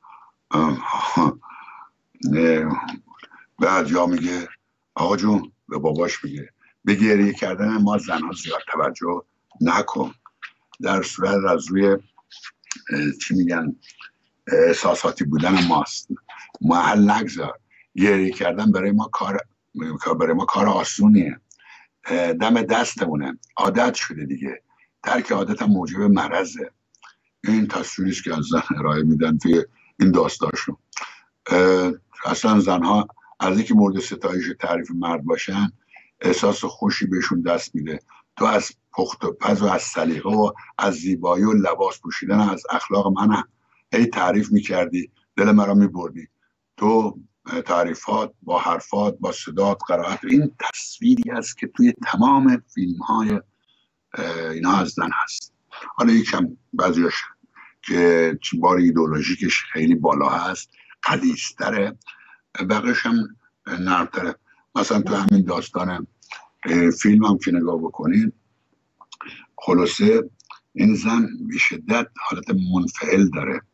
بعد یا میگه آقا جون به باباش میگه به گریه کردن ما زنها زیاد توجه نکن، در صورت از روی چی میگن احساساتی بودن ماست، محل نگذار. گریه کردن برای ما کار برای ما کار آسونیه، دم دستمونه، عادت شده دیگه، ترک عادت هم موجب مرضه. این تصویریست که از زن ارائه میدن توی این داستانشون. اصلا زنها از اینکه مورد ستایش تعریف مرد باشن احساس خوشی بهشون دست میده. تو از پخت و پز و از سلیقه و از زیبایی و لباس پوشیدن از اخلاق من هی تعریف میکردی، دل مرا میبردی. تو تعریفات با حرفات با صدات قرائت، این تصویری است که توی تمام فیلم های اینا از زن هست. حالا یکم بعضیش که بار ایدئولوژیکش خیلی بالا هست قدیستره، بقیش هم نرمتره. مثلا تو همین داستان فیلم هم که نگاه بکنین، خلاصه این زن به شدت حالت منفعل داره.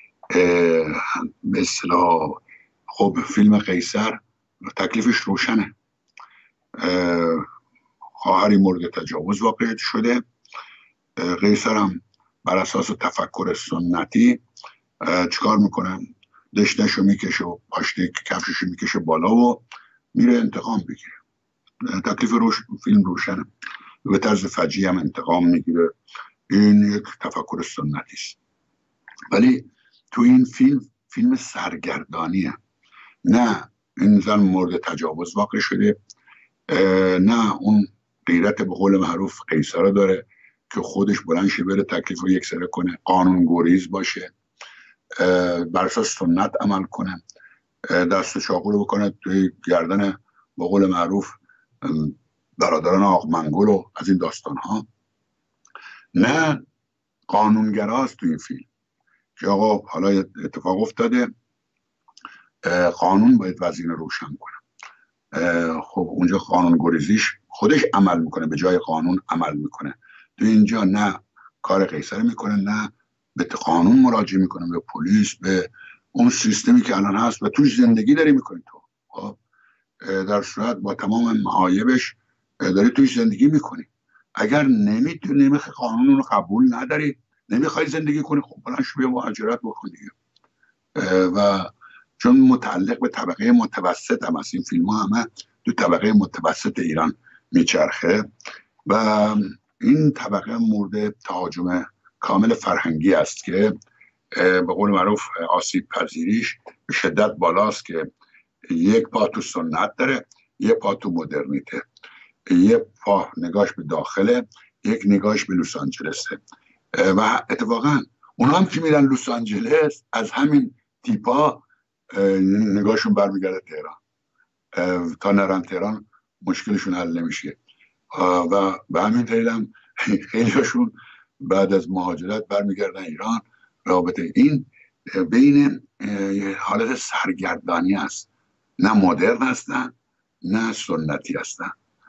به اصطلاح خب فیلم قیصر تکلیفش روشنه، خواهری مورد تجاوز واقع شده. قیصر هم بر اساس تفکر سنتی چیکار میکنه؟ دشتشو میکشه و پاشنه کفششو میکشه بالا و میره انتقام بگیره. تکلیف روش فیلم روشنه، به طرز فجیع هم انتقام میگیره. این یک تفکر سنتی است. ولی تو این فیلم فیلم سرگردانیه. نه این زن مورد تجاوز واقع شده، نه اون غیرت به قول معروف قیصر داره که خودش بلند شه بره تکلیف رو یک سره کنه، قانون گریز باشه، بر اساس سنت عمل کنه، دست چاقو رو بکنه توی گردن به قول معروف برادران آقمنگل و از این داستان ها. نه قانونگراست توی این فیلم که آقا حالا اتفاق افتاده، قانون باید وضعین روشن کنه. خب اونجا قانون گریزیش خودش عمل میکنه، به جای قانون عمل میکنه. تو اینجا نه کار قیصر میکنه، نه به قانون مراجعه میکنه، به پلیس، به اون سیستمی که الان هست و توش زندگی داری میکنی تو. خب در صورت با تمام معایبش داری توش زندگی میکنی. اگر نمیتونی، نمیخوای قانون رو قبول نداری، نمیخوای زندگی کنی، خب بلند شو بیا مهاجرت بکن دیگه. و چون متعلق به طبقه متوسط هم هست، این فیلم ها همه تو طبقه متوسط ایران میچرخه و این طبقه مورد تهاجم کامل فرهنگی است که به قول معروف آسیب پذیریش به شدت بالاست، که یک پا تو سنت داره، یک پا تو مدرنیته، یک پا نگاش به داخله، یک نگاش به لس آنجلسه. و اتفاقا اونا هم که میرن لس آنجلس از همین تیپا نگاهشون برمیگرده تهران. تا نرن تهران مشکلشون حل نمیشه و به همین دلیل هم خیلی هاشون بعد از مهاجرت برمیگردن ایران. رابطه این بین حالت سرگردانی است، نه مدرن هستن نه سنتی هستن،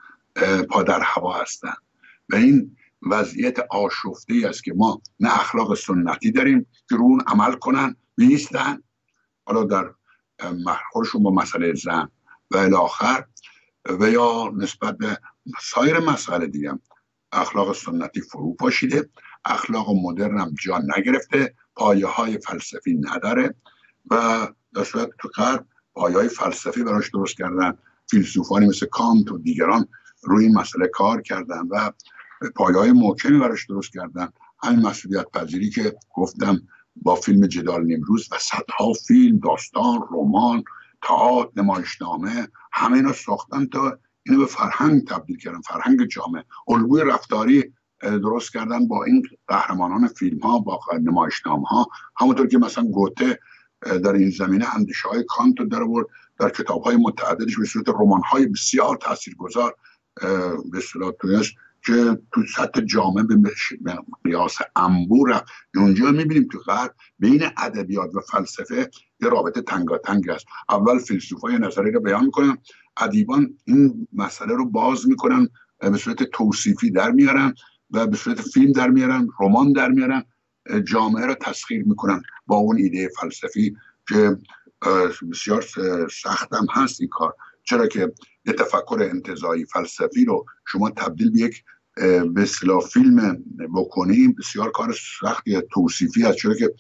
پا در هوا هستن و این وضعیت آشفته است که ما نه اخلاق سنتی داریم که رو اون عمل کنن بیستن، حالا در محورشون با مسئله زن و الاخر، و یا نسبت به سایر مسئله دیگه اخلاق سنتی فرو پاشیده، اخلاق مدرن هم جا نگرفته، پایه های فلسفی نداره و در صورت تو غرب پایه های فلسفی براش درست کردن. فیلسوفانی مثل کانت و دیگران روی این مسئله کار کردن و پایه های محکمی براش درست کردن. همین مسئولیت پذیری که گفتم با فیلم جدال نیمروز و صدها فیلم، داستان، رمان، تئاتر، نمایشنامه، همه اینا ساختن تا اینو به فرهنگ تبدیل کردن، فرهنگ جامعه، الگوی رفتاری درست کردن با این قهرمانان فیلم ها، با نمایشنامه ها. همونطور که مثلا گوته در این زمینه اندیشه های کانت رو در آورد در کتاب های متعددش به صورت رمان های بسیار تاثیرگذار به اصطلاح تویش که تو سطح جامعه به قیاس انبور. اونجا میبینیم تو غرب بین ادبیات و فلسفه یه رابطه تنگاتنگ است. اول فیلسوفای نظری رو بیان میکنن، ادیبان این مسئله رو باز میکنن، به صورت توصیفی در میارن و به صورت فیلم در میارن، رمان در میارن، جامعه رو تسخیر میکنن با اون ایده فلسفی که بسیار سخت هم هست این کار. چرا که یه تفکر انتزاعی فلسفی رو شما تبدیل به یک به اصطلاح فیلم بکنیم بسیار کار سختی توصیفی است. چرا که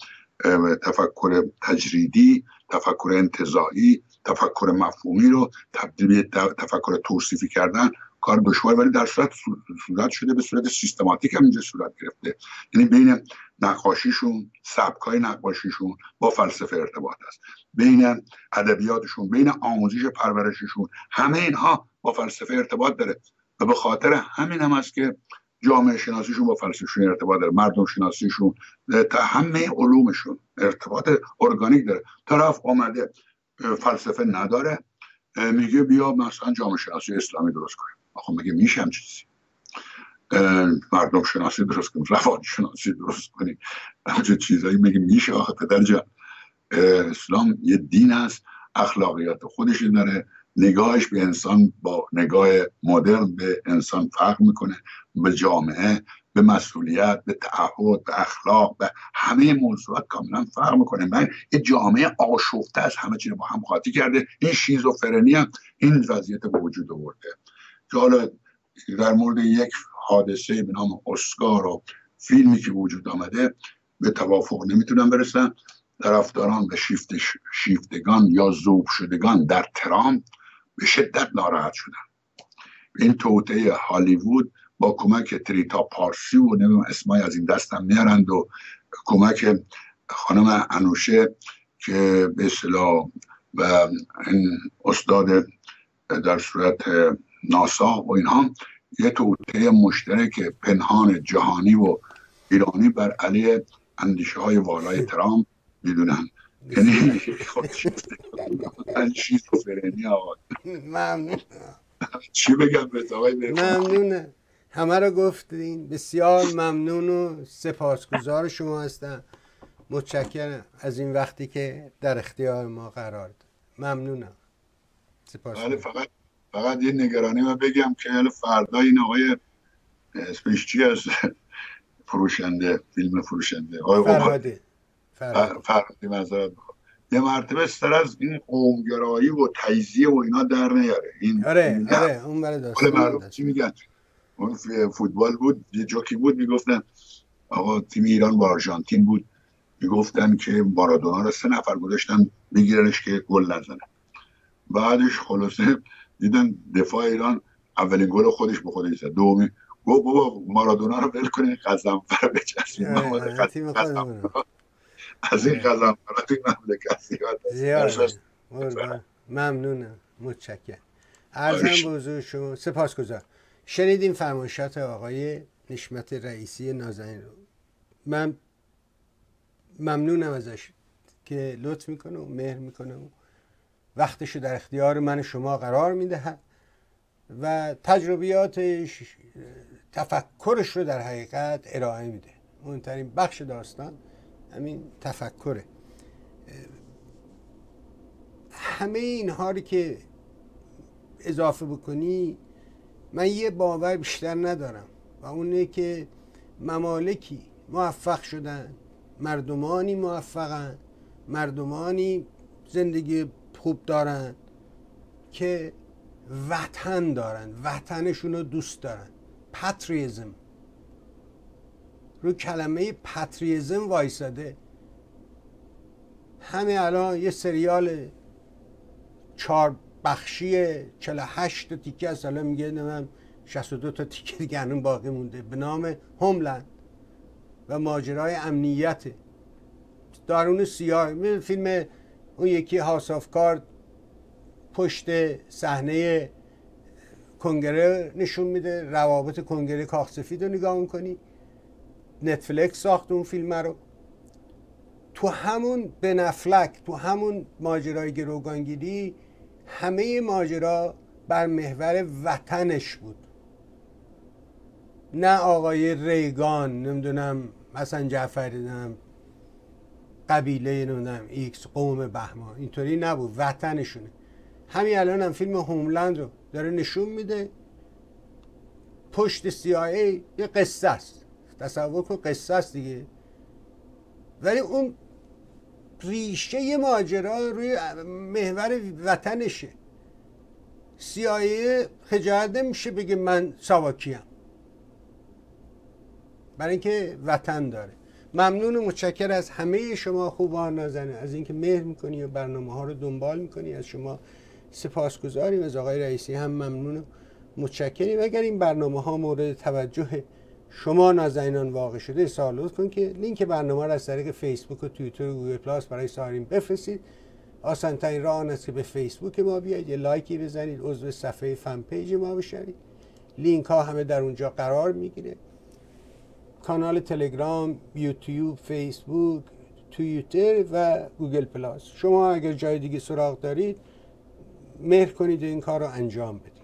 تفکر تجریدی، تفکر انتزاعی، تفکر مفهومی رو تبدیل به تفکر توصیفی کردن کار دشوار، ولی در صورت صورت شده به صورت سیستماتیک هم اینجا صورت گرفته. یعنی بین نقاشیشون، سبکای نقاشیشون با فلسفه ارتباط است، بین ادبیاتشون، بین آموزش پرورششون، همه اینها با فلسفه ارتباط داره و به خاطر همین هم است که جامعه شناسیشون با فلسفهشون ارتباط داره، مردم شناسیشون، تا همه علومشون ارتباط ارگانیک داره. طرف آمده فلسفه نداره میگه بیا مثلا جامعه شناسی اسلامی درست کنیم. آخه مگه میشه هم چیزی؟ مردم شناسی درست کنیم، روان شناسی درست کنیم، همچه چیزایی مگه میشه؟ آخه پدر جان، اسلام یه دین است، اخلاقیات خودش داره نگاهش به انسان با نگاه مدرن به انسان فرق میکنه، به جامعه، به مسئولیت، به تعهد، به اخلاق، به همه موضوعات کاملا فرق میکنه. من یه جامعه آشفته از همه چیز با هم قاطی کرده. این شیزوفرنی هم این وضعیت به وجود آورده که حالا در مورد یک حادثه به نام اسکار و فیلمی که وجود آمده به توافق نمیتونن برسن. طرفداران و شیفت شیفتگان یا ذوب شدگان در ترامپ به شدت ناراحت شدن. این توطئه هالیوود با کمک تریتا پارسی و نمیدونم اسمای از این دستم میارند و کمک خانم انوشه که به اصطلاح و این استاد در صورت ناسا و اینها یه توطئه مشترک پنهان جهانی و ایرانی بر علیه اندیشه های والای ترامپ میدونن. یعنی شیزوفرنی آقا. ممنون. چی بگم به آقای ممنونه، همه رو گفتین. بسیار ممنون و سپاسگزار شما هستم. متشکرم از این وقتی که در اختیار ما قرار داد. ممنونم. بله فقط فقط یه نگرانی من بگم که فردا این آقای اسمش چی هست فروشنده فیلم فروشنده آقای فرهادی فرهادی معذرت میخوام یه مرتبه سر از این قومگرایی و تجزیه و اینا در نیاره. این آره آره اون برای داستان چی میگن اون فوتبال بود یه جوکی بود میگفتن آقا تیم ایران با آرژانتین بود میگفتن که مارادونا رو سه نفر گذاشتن بگیرنش که گل نزنه. بعدش خلاصه دیدن دفاع ایران اولین گل خودش به خودش زد. دومی گفت بابا مارادونا رو ول کنین قزنفر بچسبید. از این قزنفر توی مملکت زیاد. ممنونم. متشکرم. عرضم به حضور شما سپاسگزار. شنیدیم فرمایشات آقای نشمت رئیسی نازنین رو. من ممنونم ازش که لطف میکنه و مهر میکنه و وقتشو در اختیار من شما قرار میده و تجربیاتش تفکرش رو در حقیقت ارائه میده. مهمترین بخش داستان همین تفکره. همه اینها رو که اضافه بکنی من یه باور بیشتر ندارم و اونه که ممالکی موفق شدن، مردمانی موفقن، مردمانی زندگی خوب دارن که وطن دارن، وطنشون رو دوست دارن. پاتریزم رو کلمه پاتریزم وایساده. همه الان یه سریال چهار بخشی چهل و هشت تا تیکه از الان میگه نمیم شصت و دو تا تیکه دیگه هنون باقی مونده به نام هوملند و ماجرای امنیت دارون سیاه. فیلم اون یکی هاوس آف کارد پشت صحنه کنگره نشون میده، روابط کنگره کاخ سفید رو نگاه میکنی. نتفلیکس ساخت اون فیلم رو. تو همون بن افلک تو همون ماجرای گروگانگیری همه ماجرا بر محور وطنش بود، نه آقای ریگان نمیدونم حسن جعفری نمیدونم قبیله نمیدونم ایکس قوم بهمان، اینطوری نبود، وطنشونه. همین الان هم فیلم هوملند رو داره نشون میده. پشت سی آی ای یه قصه است، تصور کن قصه است دیگه، ولی اون ریشه ماجرا روی محور وطنشه. سی آی ای خجالت نمیشه بگه من ساواکیم، برای اینکه وطن داره. ممنون و متشکر از همه شما خوبان نازنین از اینکه مهر میکنی و برنامه ها رو دنبال میکنی. از شما سپاسگزاریم. از آقای رئیسی هم ممنون و متشکریم. اگر این برنامه ها مورد توجه شما نازنینان واقع شده سوال کن که لینک برنامه را از طریق فیسبوک و توییتر و گوگل پلاس برای سایرین بفرستید. آسان ترین راه آن است که به فیسبوک ما بیاید، یه لایکی بزنید، عضو صفحه فن پیج ما بشید. لینک ها همه در اونجا قرار میگیره. کانال تلگرام، یوتیوب، فیسبوک، توییتر و گوگل پلاس. شما اگر جای دیگه سراغ دارید مهر کنید و این کار رو انجام بدید.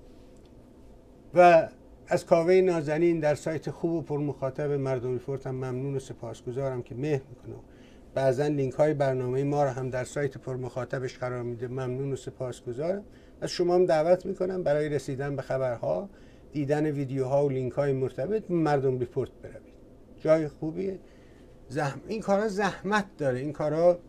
و از کاوه نازنین در سایت خوب و پر مخاطب مردم ریپورت هم ممنون و سپاسگزارم که مهر میکنه. بعضا لینک های برنامه ما رو هم در سایت پر مخاطبش قرار میده. ممنون و سپاسگزارم. از شما هم دعوت میکنم برای رسیدن به خبرها، دیدن ویدیوها و لینک های مرتبط مردم ریپورت بروید. جای خوبیه. زحم... این کارا زحمت داره، این کارا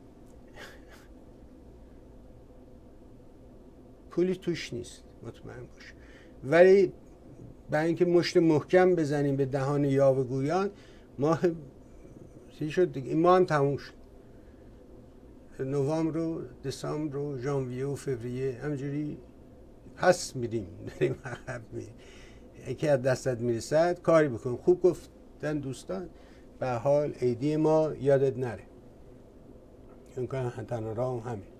پولی توش نیست، مطمئن باش. ولی برای اینکه مشت محکم بزنیم به دهان یاوه‌گویان، ما چی شد دیگه؟ این ما هم تموم شد. نوامبر و دسامبر و ژانویه و فوریه همجوری پس میریم، داریم عقب میریم. یکی از دستت میرسد کاری بکن. خوب گفتن دوستان، به حال عیدی ما یادت نره. این کار تنها راه همین.